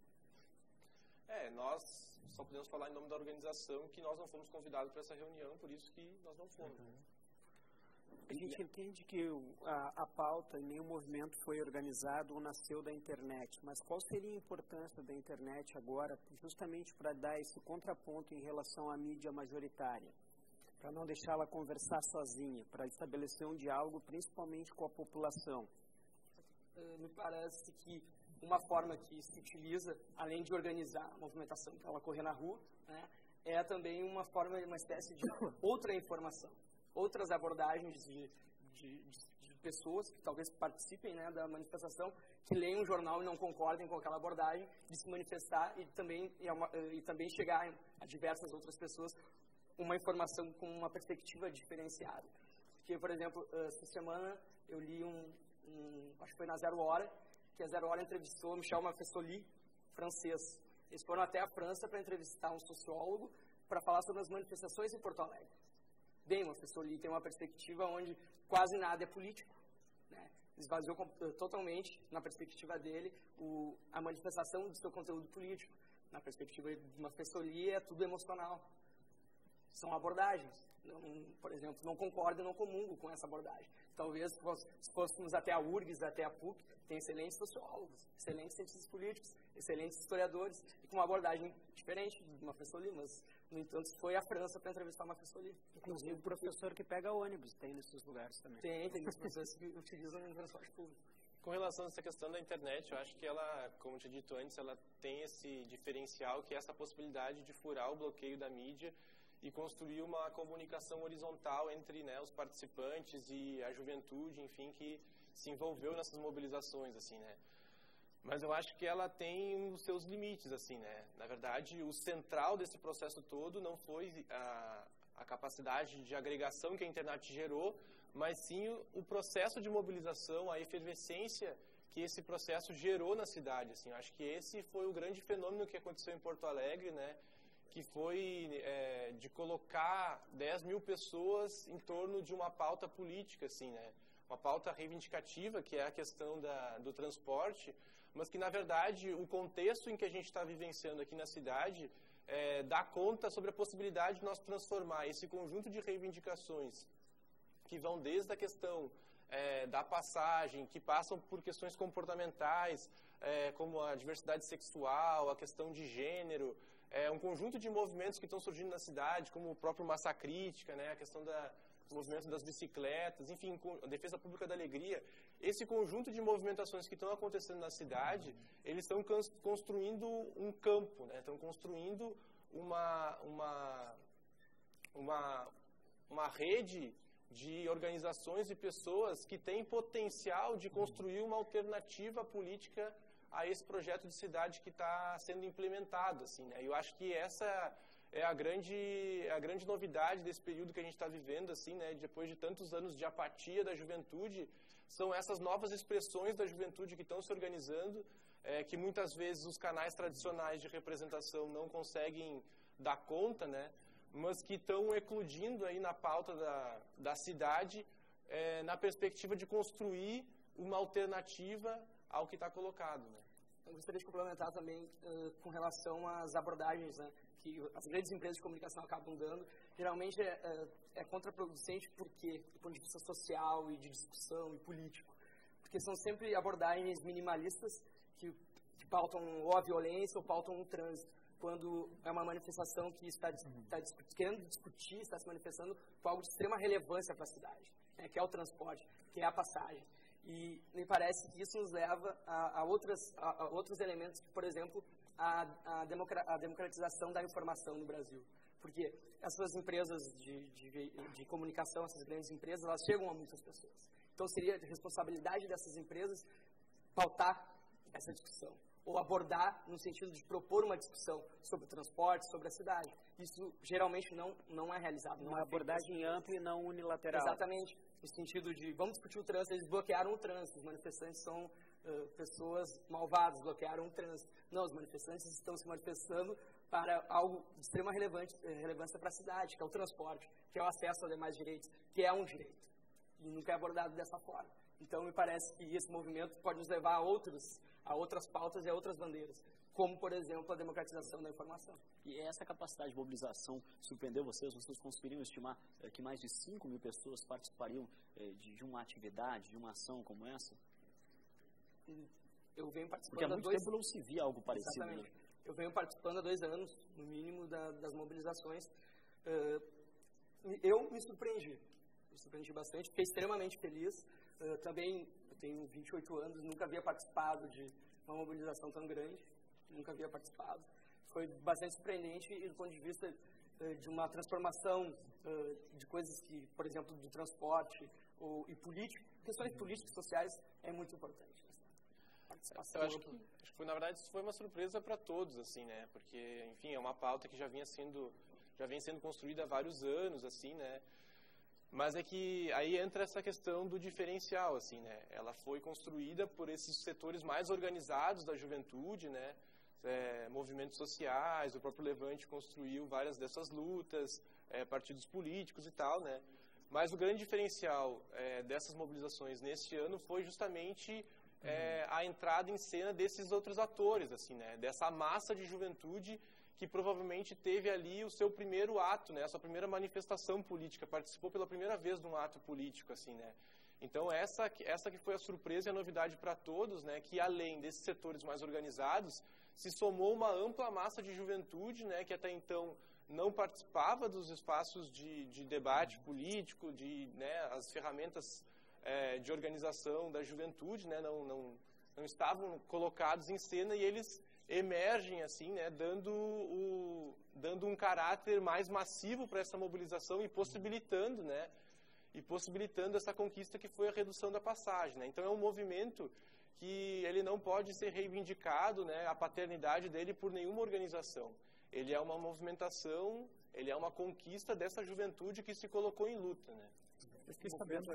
nós só podemos falar em nome da organização que nós não fomos convidados para essa reunião, por isso que nós não fomos. A gente entende que a pauta e nem o movimento foi organizado ou nasceu da internet, mas qual seria a importância da internet agora, justamente para dar esse contraponto em relação à mídia majoritária? Para não deixá-la conversar sozinha, para estabelecer um diálogo principalmente com a população? Me parece que uma forma que se utiliza, além de organizar a movimentação, que ela correr na rua, né, é também uma espécie de outra informação, outras abordagens de pessoas que talvez participem, né, da manifestação, que leem um jornal e não concordem com aquela abordagem, de se manifestar e também chegar a diversas outras pessoas uma informação com uma perspectiva diferenciada. Porque, por exemplo, essa semana eu li acho que foi na Zero Hora, que a Zero Hora entrevistou Michel Maffesoli, francês. Eles foram até a França para entrevistar um sociólogo para falar sobre as manifestações em Porto Alegre. Bem, Maffesoli tem uma perspectiva onde quase nada é político, né? Esvaziou totalmente, na perspectiva dele, a manifestação do seu conteúdo político. Na perspectiva de Maffesoli, é tudo emocional. São abordagens. Por exemplo, não concordo e não comungo com essa abordagem. Talvez, se fôssemos até a URGS, até a PUC, tem excelentes sociólogos, excelentes cientistas políticos, excelentes historiadores, e com uma abordagem diferente de Maffesoli, mas, no entanto, foi à França para entrevistar Maffesoli. Inclusive o professor que pega ônibus tem nesses lugares também. Tem muitos professores que utilizam o transporte público. Com relação a essa questão da internet, eu acho que ela, como eu tinha dito antes, ela tem esse diferencial, que é essa possibilidade de furar o bloqueio da mídia e construir uma comunicação horizontal entre, né, os participantes e a juventude, enfim, que se envolveu nessas mobilizações, assim, né. Mas eu acho que ela tem os seus limites, assim, né. Na verdade, o central desse processo todo não foi a capacidade de agregação que a internet gerou, mas sim o processo de mobilização, a efervescência que esse processo gerou na cidade, assim. Eu acho que esse foi o grande fenômeno que aconteceu em Porto Alegre, né, que foi de colocar 10 mil pessoas em torno de uma pauta política, assim, né? Uma pauta reivindicativa, que é a questão do transporte, mas que, na verdade, o contexto em que a gente está vivenciando aqui na cidade dá conta sobre a possibilidade de nós transformar esse conjunto de reivindicações que vão desde a questão da passagem, que passam por questões comportamentais, como a diversidade sexual, a questão de gênero, um conjunto de movimentos que estão surgindo na cidade, como o próprio Massa Crítica, né, a questão do movimento das bicicletas, enfim, a Defesa Pública da Alegria. Esse conjunto de movimentações que estão acontecendo na cidade, eles estão construindo um campo, né, estão construindo uma rede de organizações e pessoas que têm potencial de construir uma alternativa política a esse projeto de cidade que está sendo implementado, assim, né? Eu acho que essa é a grande novidade desse período que a gente está vivendo, assim, né? Depois de tantos anos de apatia da juventude, são essas novas expressões da juventude que estão se organizando, que muitas vezes os canais tradicionais de representação não conseguem dar conta, né? Mas que estão eclodindo aí na pauta da cidade, na perspectiva de construir uma alternativa ao que está colocado, né? Eu gostaria de complementar também com relação às abordagens, né, que as grandes empresas de comunicação acabam dando. Geralmente é contraproducente porque, do ponto de vista social e de discussão e político, porque são sempre abordagens minimalistas que pautam ou a violência ou pautam o trânsito, quando é uma manifestação que está querendo discutir, está se manifestando com algo de extrema relevância para a cidade, né, que é o transporte, que é a passagem. E me parece que isso nos leva a outros elementos, por exemplo, a democratização da informação no Brasil. Porque essas empresas de comunicação, essas grandes empresas, elas chegam a muitas pessoas. Então seria de responsabilidade dessas empresas pautar essa discussão, ou abordar no sentido de propor uma discussão sobre o transporte, sobre a cidade. Isso geralmente não é realizado. Uma abordagem ampla e não unilateral. Exatamente. No sentido de, vamos discutir o trânsito, eles bloquearam o trânsito, os manifestantes são pessoas malvadas, bloquearam o trânsito. Não, os manifestantes estão se manifestando para algo de extrema relevância para a cidade, que é o transporte, que é o acesso aos demais direitos, que é um direito. E nunca é abordado dessa forma. Então, me parece que esse movimento pode nos levar a outras pautas e a outras bandeiras, como, por exemplo, a democratização da informação. E essa capacidade de mobilização surpreendeu vocês? Vocês conseguiriam estimar que mais de 5 mil pessoas participariam de uma atividade, de uma ação como essa? Eu venho participando Porque há muito tempo não se via algo parecido. Exatamente. Né? Eu venho participando há 2 anos, no mínimo, das mobilizações. Eu me surpreendi bastante, fiquei extremamente feliz. Também eu tenho 28 anos, nunca havia participado de uma mobilização tão grande, nunca havia participado. Foi bastante surpreendente e do ponto de vista de uma transformação de coisas que, por exemplo, do transporte e político, questões políticas e sociais é muito importante. Eu acho que na verdade isso foi uma surpresa para todos, assim, né? Porque, enfim, é uma pauta que já vem sendo construída há vários anos, assim, né? Mas é que aí entra essa questão do diferencial, assim, né? Ela foi construída por esses setores mais organizados da juventude, né? Movimentos sociais, o próprio Levante construiu várias dessas lutas, partidos políticos e tal, né? Mas o grande diferencial dessas mobilizações neste ano foi justamente a entrada em cena desses outros atores, assim, né? Dessa massa de juventude que provavelmente teve ali o seu primeiro ato, né, a sua primeira manifestação política, participou pela primeira vez de um ato político, assim, né. Então, essa que foi a surpresa e a novidade para todos, né, que além desses setores mais organizados, se somou uma ampla massa de juventude, né, que até então não participava dos espaços de debate político, né, as ferramentas de organização da juventude, né, não estavam colocados em cena e eles emergem, assim, né, dando um caráter mais massivo para essa mobilização e possibilitando, né, essa conquista que foi a redução da passagem, né. Então é um movimento que ele não pode ser reivindicado, né, a paternidade dele por nenhuma organização. Ele é uma movimentação, ele é uma conquista dessa juventude que se colocou em luta, né. Eu fiquei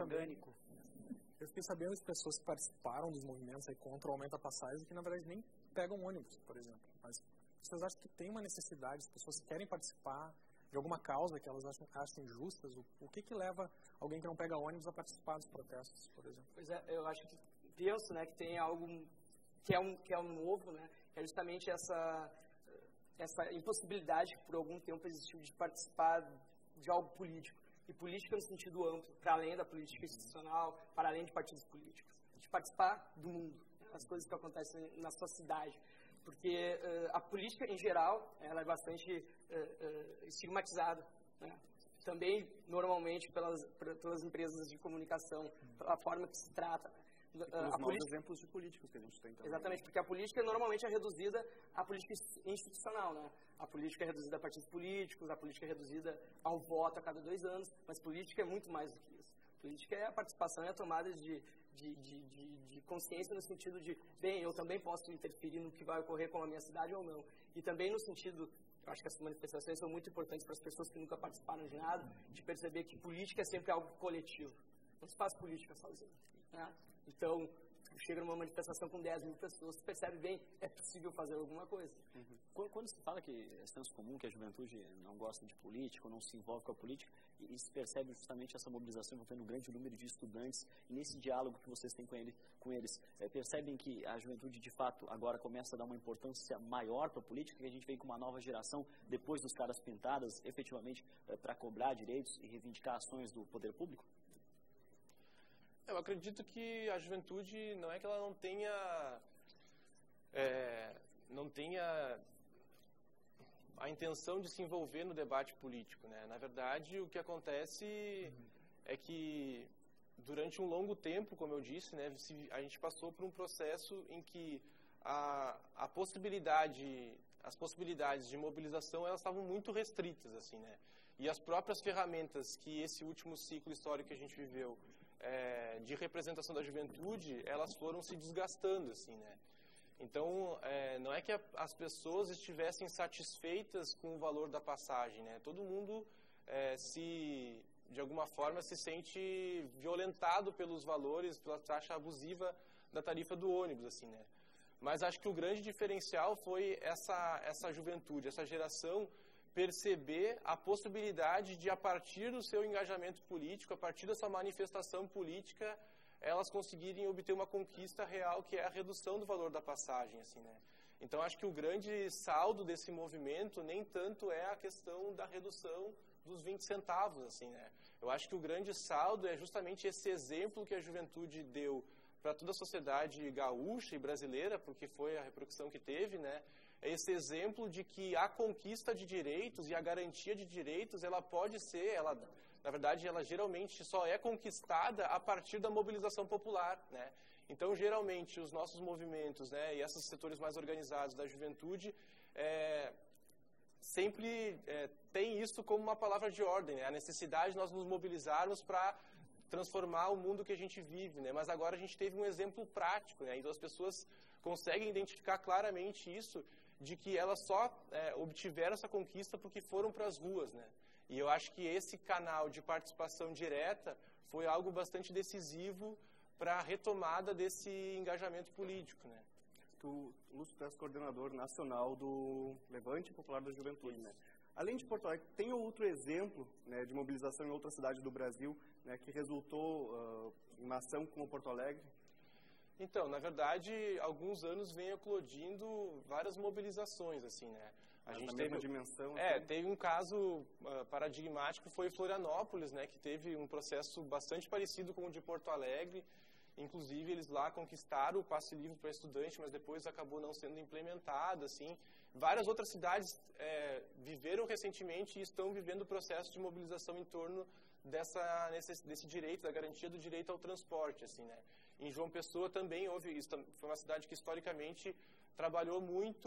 sabendo de pessoas que participaram dos movimentos aí contra o aumento da passagem que, na verdade, nem pegam ônibus, por exemplo. Mas vocês acham que tem uma necessidade, as pessoas querem participar de alguma causa que elas acham injustas? O que leva alguém que não pega ônibus a participar dos protestos, por exemplo? Pois é, eu acho que penso, né, que tem algo que é um novo, né, é justamente essa impossibilidade que por algum tempo existiu de participar de algo político. E política no sentido amplo, para além da política institucional, para além de partidos políticos. De participar do mundo, as coisas que acontecem na sua cidade. Porque a política, em geral, ela é bastante estigmatizada, né? Também, normalmente, pelas empresas de comunicação, pela forma que se trata. Pelos maus exemplos de políticos que a gente tem também. Exatamente, porque a política normalmente é reduzida à política institucional, né? A política é reduzida a partidos políticos, a política é reduzida ao voto a cada 2 anos, mas política é muito mais do que isso. Política é a participação e a tomada de consciência no sentido de, bem, eu também posso interferir no que vai ocorrer com a minha cidade ou não. E também no sentido, eu acho que essas manifestações são muito importantes para as pessoas que nunca participaram de nada, de perceber que política é sempre algo coletivo. Não se faz política sozinho, né? Então, chega numa manifestação com 10 mil pessoas, você percebe bem, é possível fazer alguma coisa. Quando se fala que é senso comum, que a juventude não gosta de política, ou não se envolve com a política, e se percebe justamente essa mobilização envolvendo um grande número de estudantes, e nesse diálogo que vocês têm com eles, percebem que a juventude, de fato, agora começa a dar uma importância maior para a política, que a gente vem com uma nova geração, depois dos caras pintadas, efetivamente, para cobrar direitos e reivindicar ações do poder público? Eu acredito que a juventude não é que ela não tenha a intenção de se envolver no debate político, né? Na verdade, o que acontece é que durante um longo tempo, como eu disse, né, a gente passou por um processo em que as possibilidades de mobilização elas estavam muito restritas, assim, né? E as próprias ferramentas que esse último ciclo histórico que a gente viveu de representação da juventude, elas foram se desgastando, assim, né? Então, não é que as pessoas estivessem satisfeitas com o valor da passagem, né? Todo mundo, de alguma forma, se sente violentado pelos valores, pela taxa abusiva da tarifa do ônibus, assim, né? Mas acho que o grande diferencial foi essa juventude, essa geração perceber a possibilidade de, a partir do seu engajamento político, a partir dessa manifestação política, elas conseguirem obter uma conquista real, que é a redução do valor da passagem, assim, né? Então, acho que o grande saldo desse movimento nem tanto é a questão da redução dos 20 centavos, assim, né? Eu acho que o grande saldo é justamente esse exemplo que a juventude deu para toda a sociedade gaúcha e brasileira, porque foi a repercussão que teve, né? Esse exemplo de que a conquista de direitos e a garantia de direitos, ela pode ser, na verdade, ela geralmente só é conquistada a partir da mobilização popular, né? Então, geralmente, os nossos movimentos, né, e esses setores mais organizados da juventude, sempre tem isso como uma palavra de ordem, né? A necessidade de nós nos mobilizarmos para transformar o mundo que a gente vive, né? Mas agora a gente teve um exemplo prático, né? Então as pessoas conseguem identificar claramente isso, de que elas só obtiveram essa conquista porque foram para as ruas, né? E eu acho que esse canal de participação direta foi algo bastante decisivo para a retomada desse engajamento político, né? Lúcio, tu és coordenador nacional do Levante Popular da Juventude, né? Além de Porto Alegre, tem outro exemplo, né, de mobilização em outra cidade do Brasil, né, que resultou em uma ação como Porto Alegre? Então, na verdade, alguns anos vem eclodindo várias mobilizações, assim, né? A gente teve uma dimensão. Teve um caso paradigmático, foi Florianópolis, né, que teve um processo bastante parecido com o de Porto Alegre. Inclusive, eles lá conquistaram o passe livre para estudante, mas depois acabou não sendo implementado, assim. Várias outras cidades viveram recentemente e estão vivendo o processo de mobilização em torno desse direito, da garantia do direito ao transporte, assim, né? Em João Pessoa também houve isso, foi uma cidade que historicamente trabalhou muito,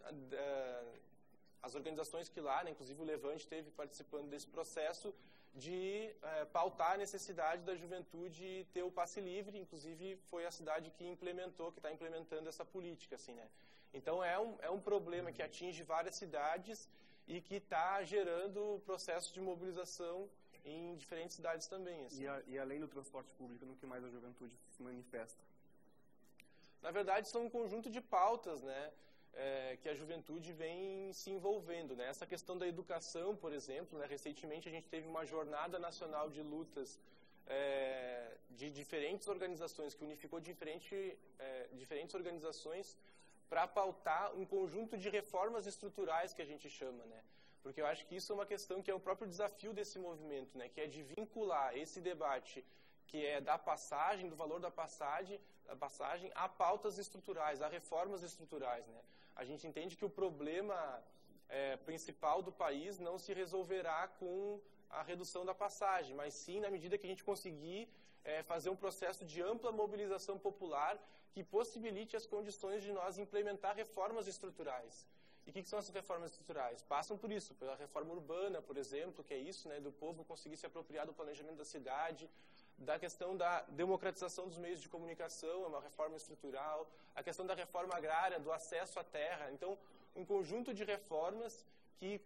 as organizações que lá, né, inclusive o Levante esteve participando desse processo de pautar a necessidade da juventude ter o passe livre, inclusive foi a cidade que está implementando essa política, assim, né? Então é um problema que atinge várias cidades e que está gerando processos de mobilização em diferentes cidades também, assim. E além do transporte público, no que mais a juventude se manifesta? Na verdade, são um conjunto de pautas, né, que a juventude vem se envolvendo, né? Essa questão da educação, por exemplo, né, recentemente a gente teve uma jornada nacional de lutas de diferentes organizações, que unificou diferentes organizações para pautar um conjunto de reformas estruturais que a gente chama, né? Porque eu acho que isso é uma questão que é o próprio desafio desse movimento, né? Que é de vincular esse debate que é da passagem, do valor da passagem a pautas estruturais, a reformas estruturais, né? A gente entende que o problema principal do país não se resolverá com a redução da passagem, mas sim na medida que a gente conseguir fazer um processo de ampla mobilização popular que possibilite as condições de nós implementar reformas estruturais. E o que são essas reformas estruturais? Passam por isso, pela reforma urbana, por exemplo, que é isso, né, do povo conseguir se apropriar do planejamento da cidade, da questão da democratização dos meios de comunicação, é uma reforma estrutural, a questão da reforma agrária, do acesso à terra. Então, um conjunto de reformas que,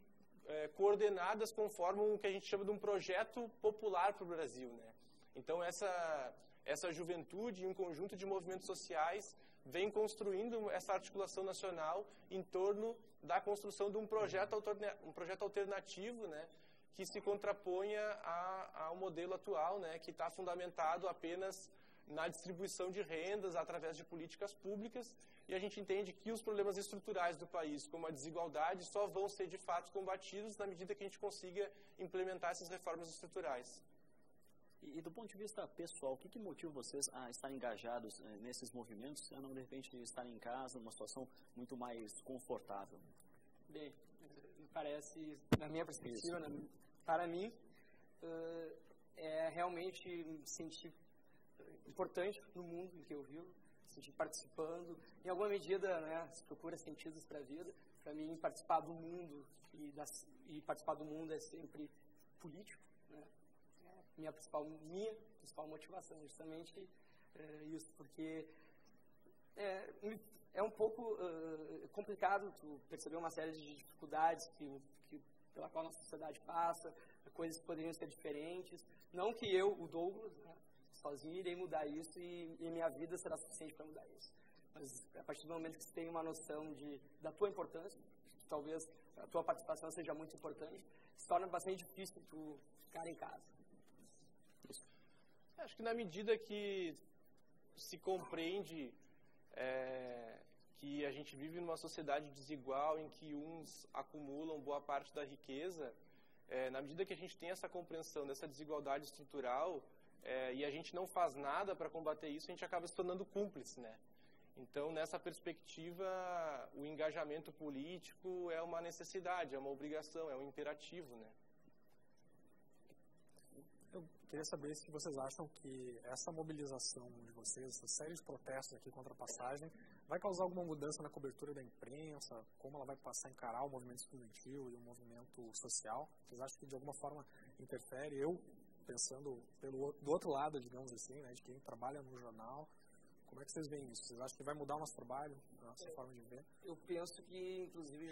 coordenadas, conformam o que a gente chama de um projeto popular para o Brasil, né? Então, essa juventude e um conjunto de movimentos sociais vem construindo essa articulação nacional em torno da construção de um projeto alternativo, né, que se contraponha ao modelo atual, né, que está fundamentado apenas na distribuição de rendas através de políticas públicas, e a gente entende que os problemas estruturais do país, como a desigualdade, só vão ser de fato combatidos na medida que a gente consiga implementar essas reformas estruturais. E do ponto de vista pessoal, o que motiva vocês a estarem engajados nesses movimentos, a não, de repente, estarem em casa, numa situação muito mais confortável? Bem, me parece, na minha perspectiva, para mim, é realmente me sentir importante no mundo em que eu vivo, me sentir participando. Em alguma medida, né, se procura sentidos para a vida. Para mim, participar do mundo e participar do mundo é sempre político, né? Minha principal motivação, justamente isso, porque é um pouco complicado tu perceber uma série de dificuldades pela qual a nossa sociedade passa, coisas que poderiam ser diferentes. Não que eu, o Douglas, né, sozinho, irei mudar isso e minha vida será suficiente para mudar isso. Mas a partir do momento que você tem uma noção da tua importância, talvez a tua participação seja muito importante, se torna bastante difícil tu ficar em casa. Acho que na medida que se compreende que a gente vive numa sociedade desigual em que uns acumulam boa parte da riqueza, na medida que a gente tem essa compreensão dessa desigualdade estrutural e a gente não faz nada para combater isso, a gente acaba se tornando cúmplice, né? Então, nessa perspectiva, o engajamento político é uma necessidade, é uma obrigação, é um imperativo, né? Eu queria saber se vocês acham que essa mobilização de vocês, essa série de protestos aqui contra a passagem, vai causar alguma mudança na cobertura da imprensa, como ela vai passar a encarar o movimento estudantil e o movimento social? Vocês acham que de alguma forma interfere? Eu, pensando do outro lado, digamos assim, né, de quem trabalha no jornal, como é que vocês veem isso? Vocês acham que vai mudar o nosso trabalho, a nossa forma de ver? Eu penso que, inclusive,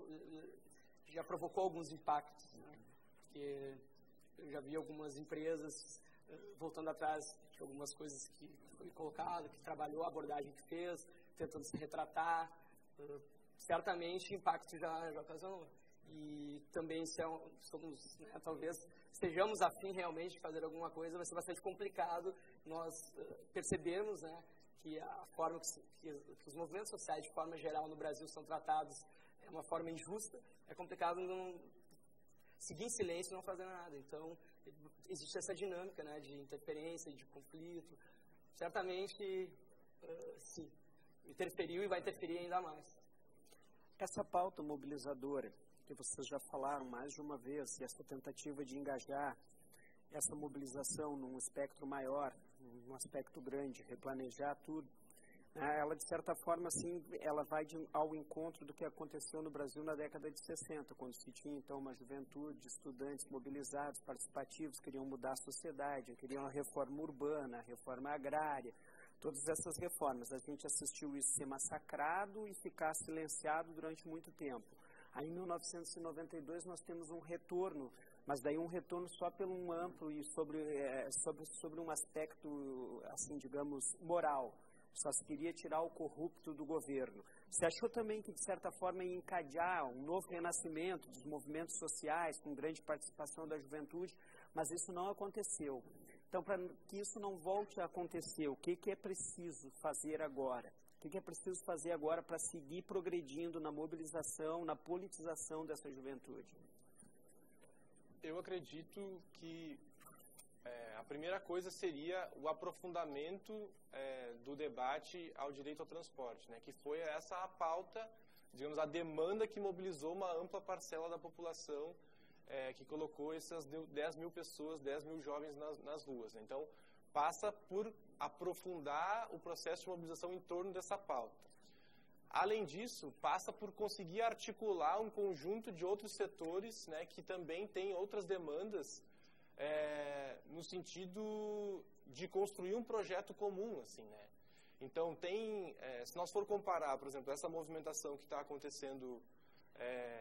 já provocou alguns impactos, né? Porque eu já vi algumas empresas voltando atrás de algumas coisas que foi colocado, que trabalhou, a abordagem que fez, tentando se retratar. Certamente, impacto já ocasionou. E também, somos, né, talvez estejamos a fim realmente de fazer alguma coisa, vai ser bastante complicado nós percebermos, né, que a forma que os movimentos sociais, de forma geral, no Brasil são tratados é uma forma injusta. É complicado não seguir em silêncio e não fazer nada. Então, existe essa dinâmica, né, de interferência, de conflito. Certamente, sim, interferiu e vai interferir ainda mais. Essa pauta mobilizadora, que vocês já falaram mais de uma vez, e essa tentativa de engajar essa mobilização num espectro maior, num aspecto grande, replanejar tudo, ela, de certa forma, assim, ela vai ao encontro do que aconteceu no Brasil na década de 60, quando se tinha, então, uma juventude, estudantes mobilizados, participativos, queriam mudar a sociedade, queriam a reforma urbana, a reforma agrária, todas essas reformas. A gente assistiu isso ser massacrado e ficar silenciado durante muito tempo. Aí, em 1992, nós temos um retorno, mas daí um retorno só pelo um amplo e sobre um aspecto, assim, digamos, moral. Só se queria tirar o corrupto do governo. Você achou também que, de certa forma, ia encadear um novo renascimento dos movimentos sociais, com grande participação da juventude, mas isso não aconteceu. Então, para que isso não volte a acontecer, o que é preciso fazer agora? O que é preciso fazer agora para seguir progredindo na mobilização, na politização dessa juventude? Eu acredito que a primeira coisa seria o aprofundamento do debate ao direito ao transporte, né, que foi essa a pauta, digamos, a demanda que mobilizou uma ampla parcela da população, que colocou essas 10 mil pessoas, 10 mil jovens nas ruas, né? Então, passa por aprofundar o processo de mobilização em torno dessa pauta. Além disso, passa por conseguir articular um conjunto de outros setores, né, que também têm outras demandas, no sentido de construir um projeto comum, assim, né? Então, se nós for comparar, por exemplo, essa movimentação que está acontecendo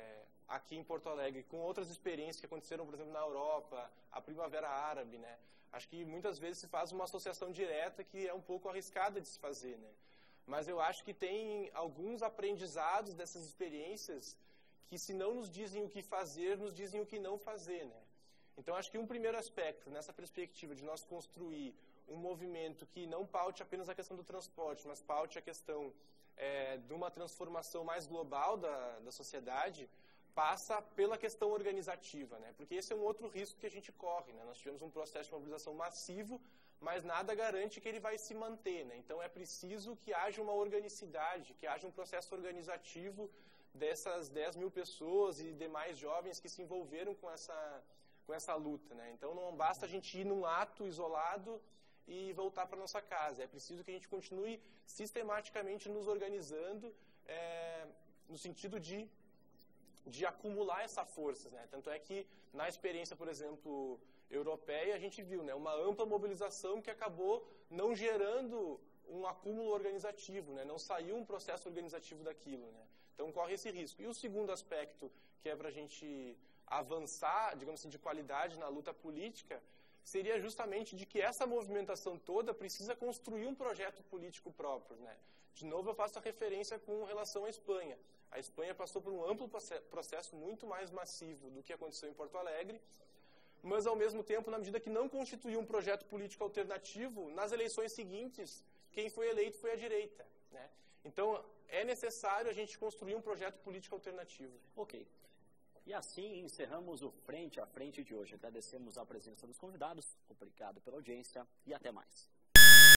aqui em Porto Alegre com outras experiências que aconteceram, por exemplo, na Europa, a Primavera Árabe, né? Acho que muitas vezes se faz uma associação direta que é um pouco arriscada de se fazer, né? Mas eu acho que tem alguns aprendizados dessas experiências que, se não nos dizem o que fazer, nos dizem o que não fazer, né? Então, acho que um primeiro aspecto, nessa perspectiva de nós construir um movimento que não paute apenas a questão do transporte, mas paute a questão de uma transformação mais global da sociedade, passa pela questão organizativa, né? Porque esse é um outro risco que a gente corre, né? Nós tivemos um processo de mobilização massivo, mas nada garante que ele vai se manter, né? Então é preciso que haja uma organicidade, que haja um processo organizativo dessas 10 mil pessoas e demais jovens que se envolveram com essa luta, né? Então não basta a gente ir num ato isolado e voltar para nossa casa. É preciso que a gente continue sistematicamente nos organizando no sentido de acumular essa força, né? Tanto é que na experiência, por exemplo, europeia, a gente viu, né, uma ampla mobilização que acabou não gerando um acúmulo organizativo, né? Não saiu um processo organizativo daquilo, né? Então corre esse risco. E o segundo aspecto, que é para a gente avançar, digamos assim, de qualidade na luta política, seria justamente de que essa movimentação toda precisa construir um projeto político próprio, né? De novo, eu faço a referência com relação à Espanha. A Espanha passou por um amplo processo muito mais massivo do que aconteceu em Porto Alegre, mas, ao mesmo tempo, na medida que não constituiu um projeto político alternativo, nas eleições seguintes, quem foi eleito foi a direita, né? Então, é necessário a gente construir um projeto político alternativo. Ok. E assim encerramos o Frente a Frente de hoje. Agradecemos a presença dos convidados, obrigado pela audiência e até mais.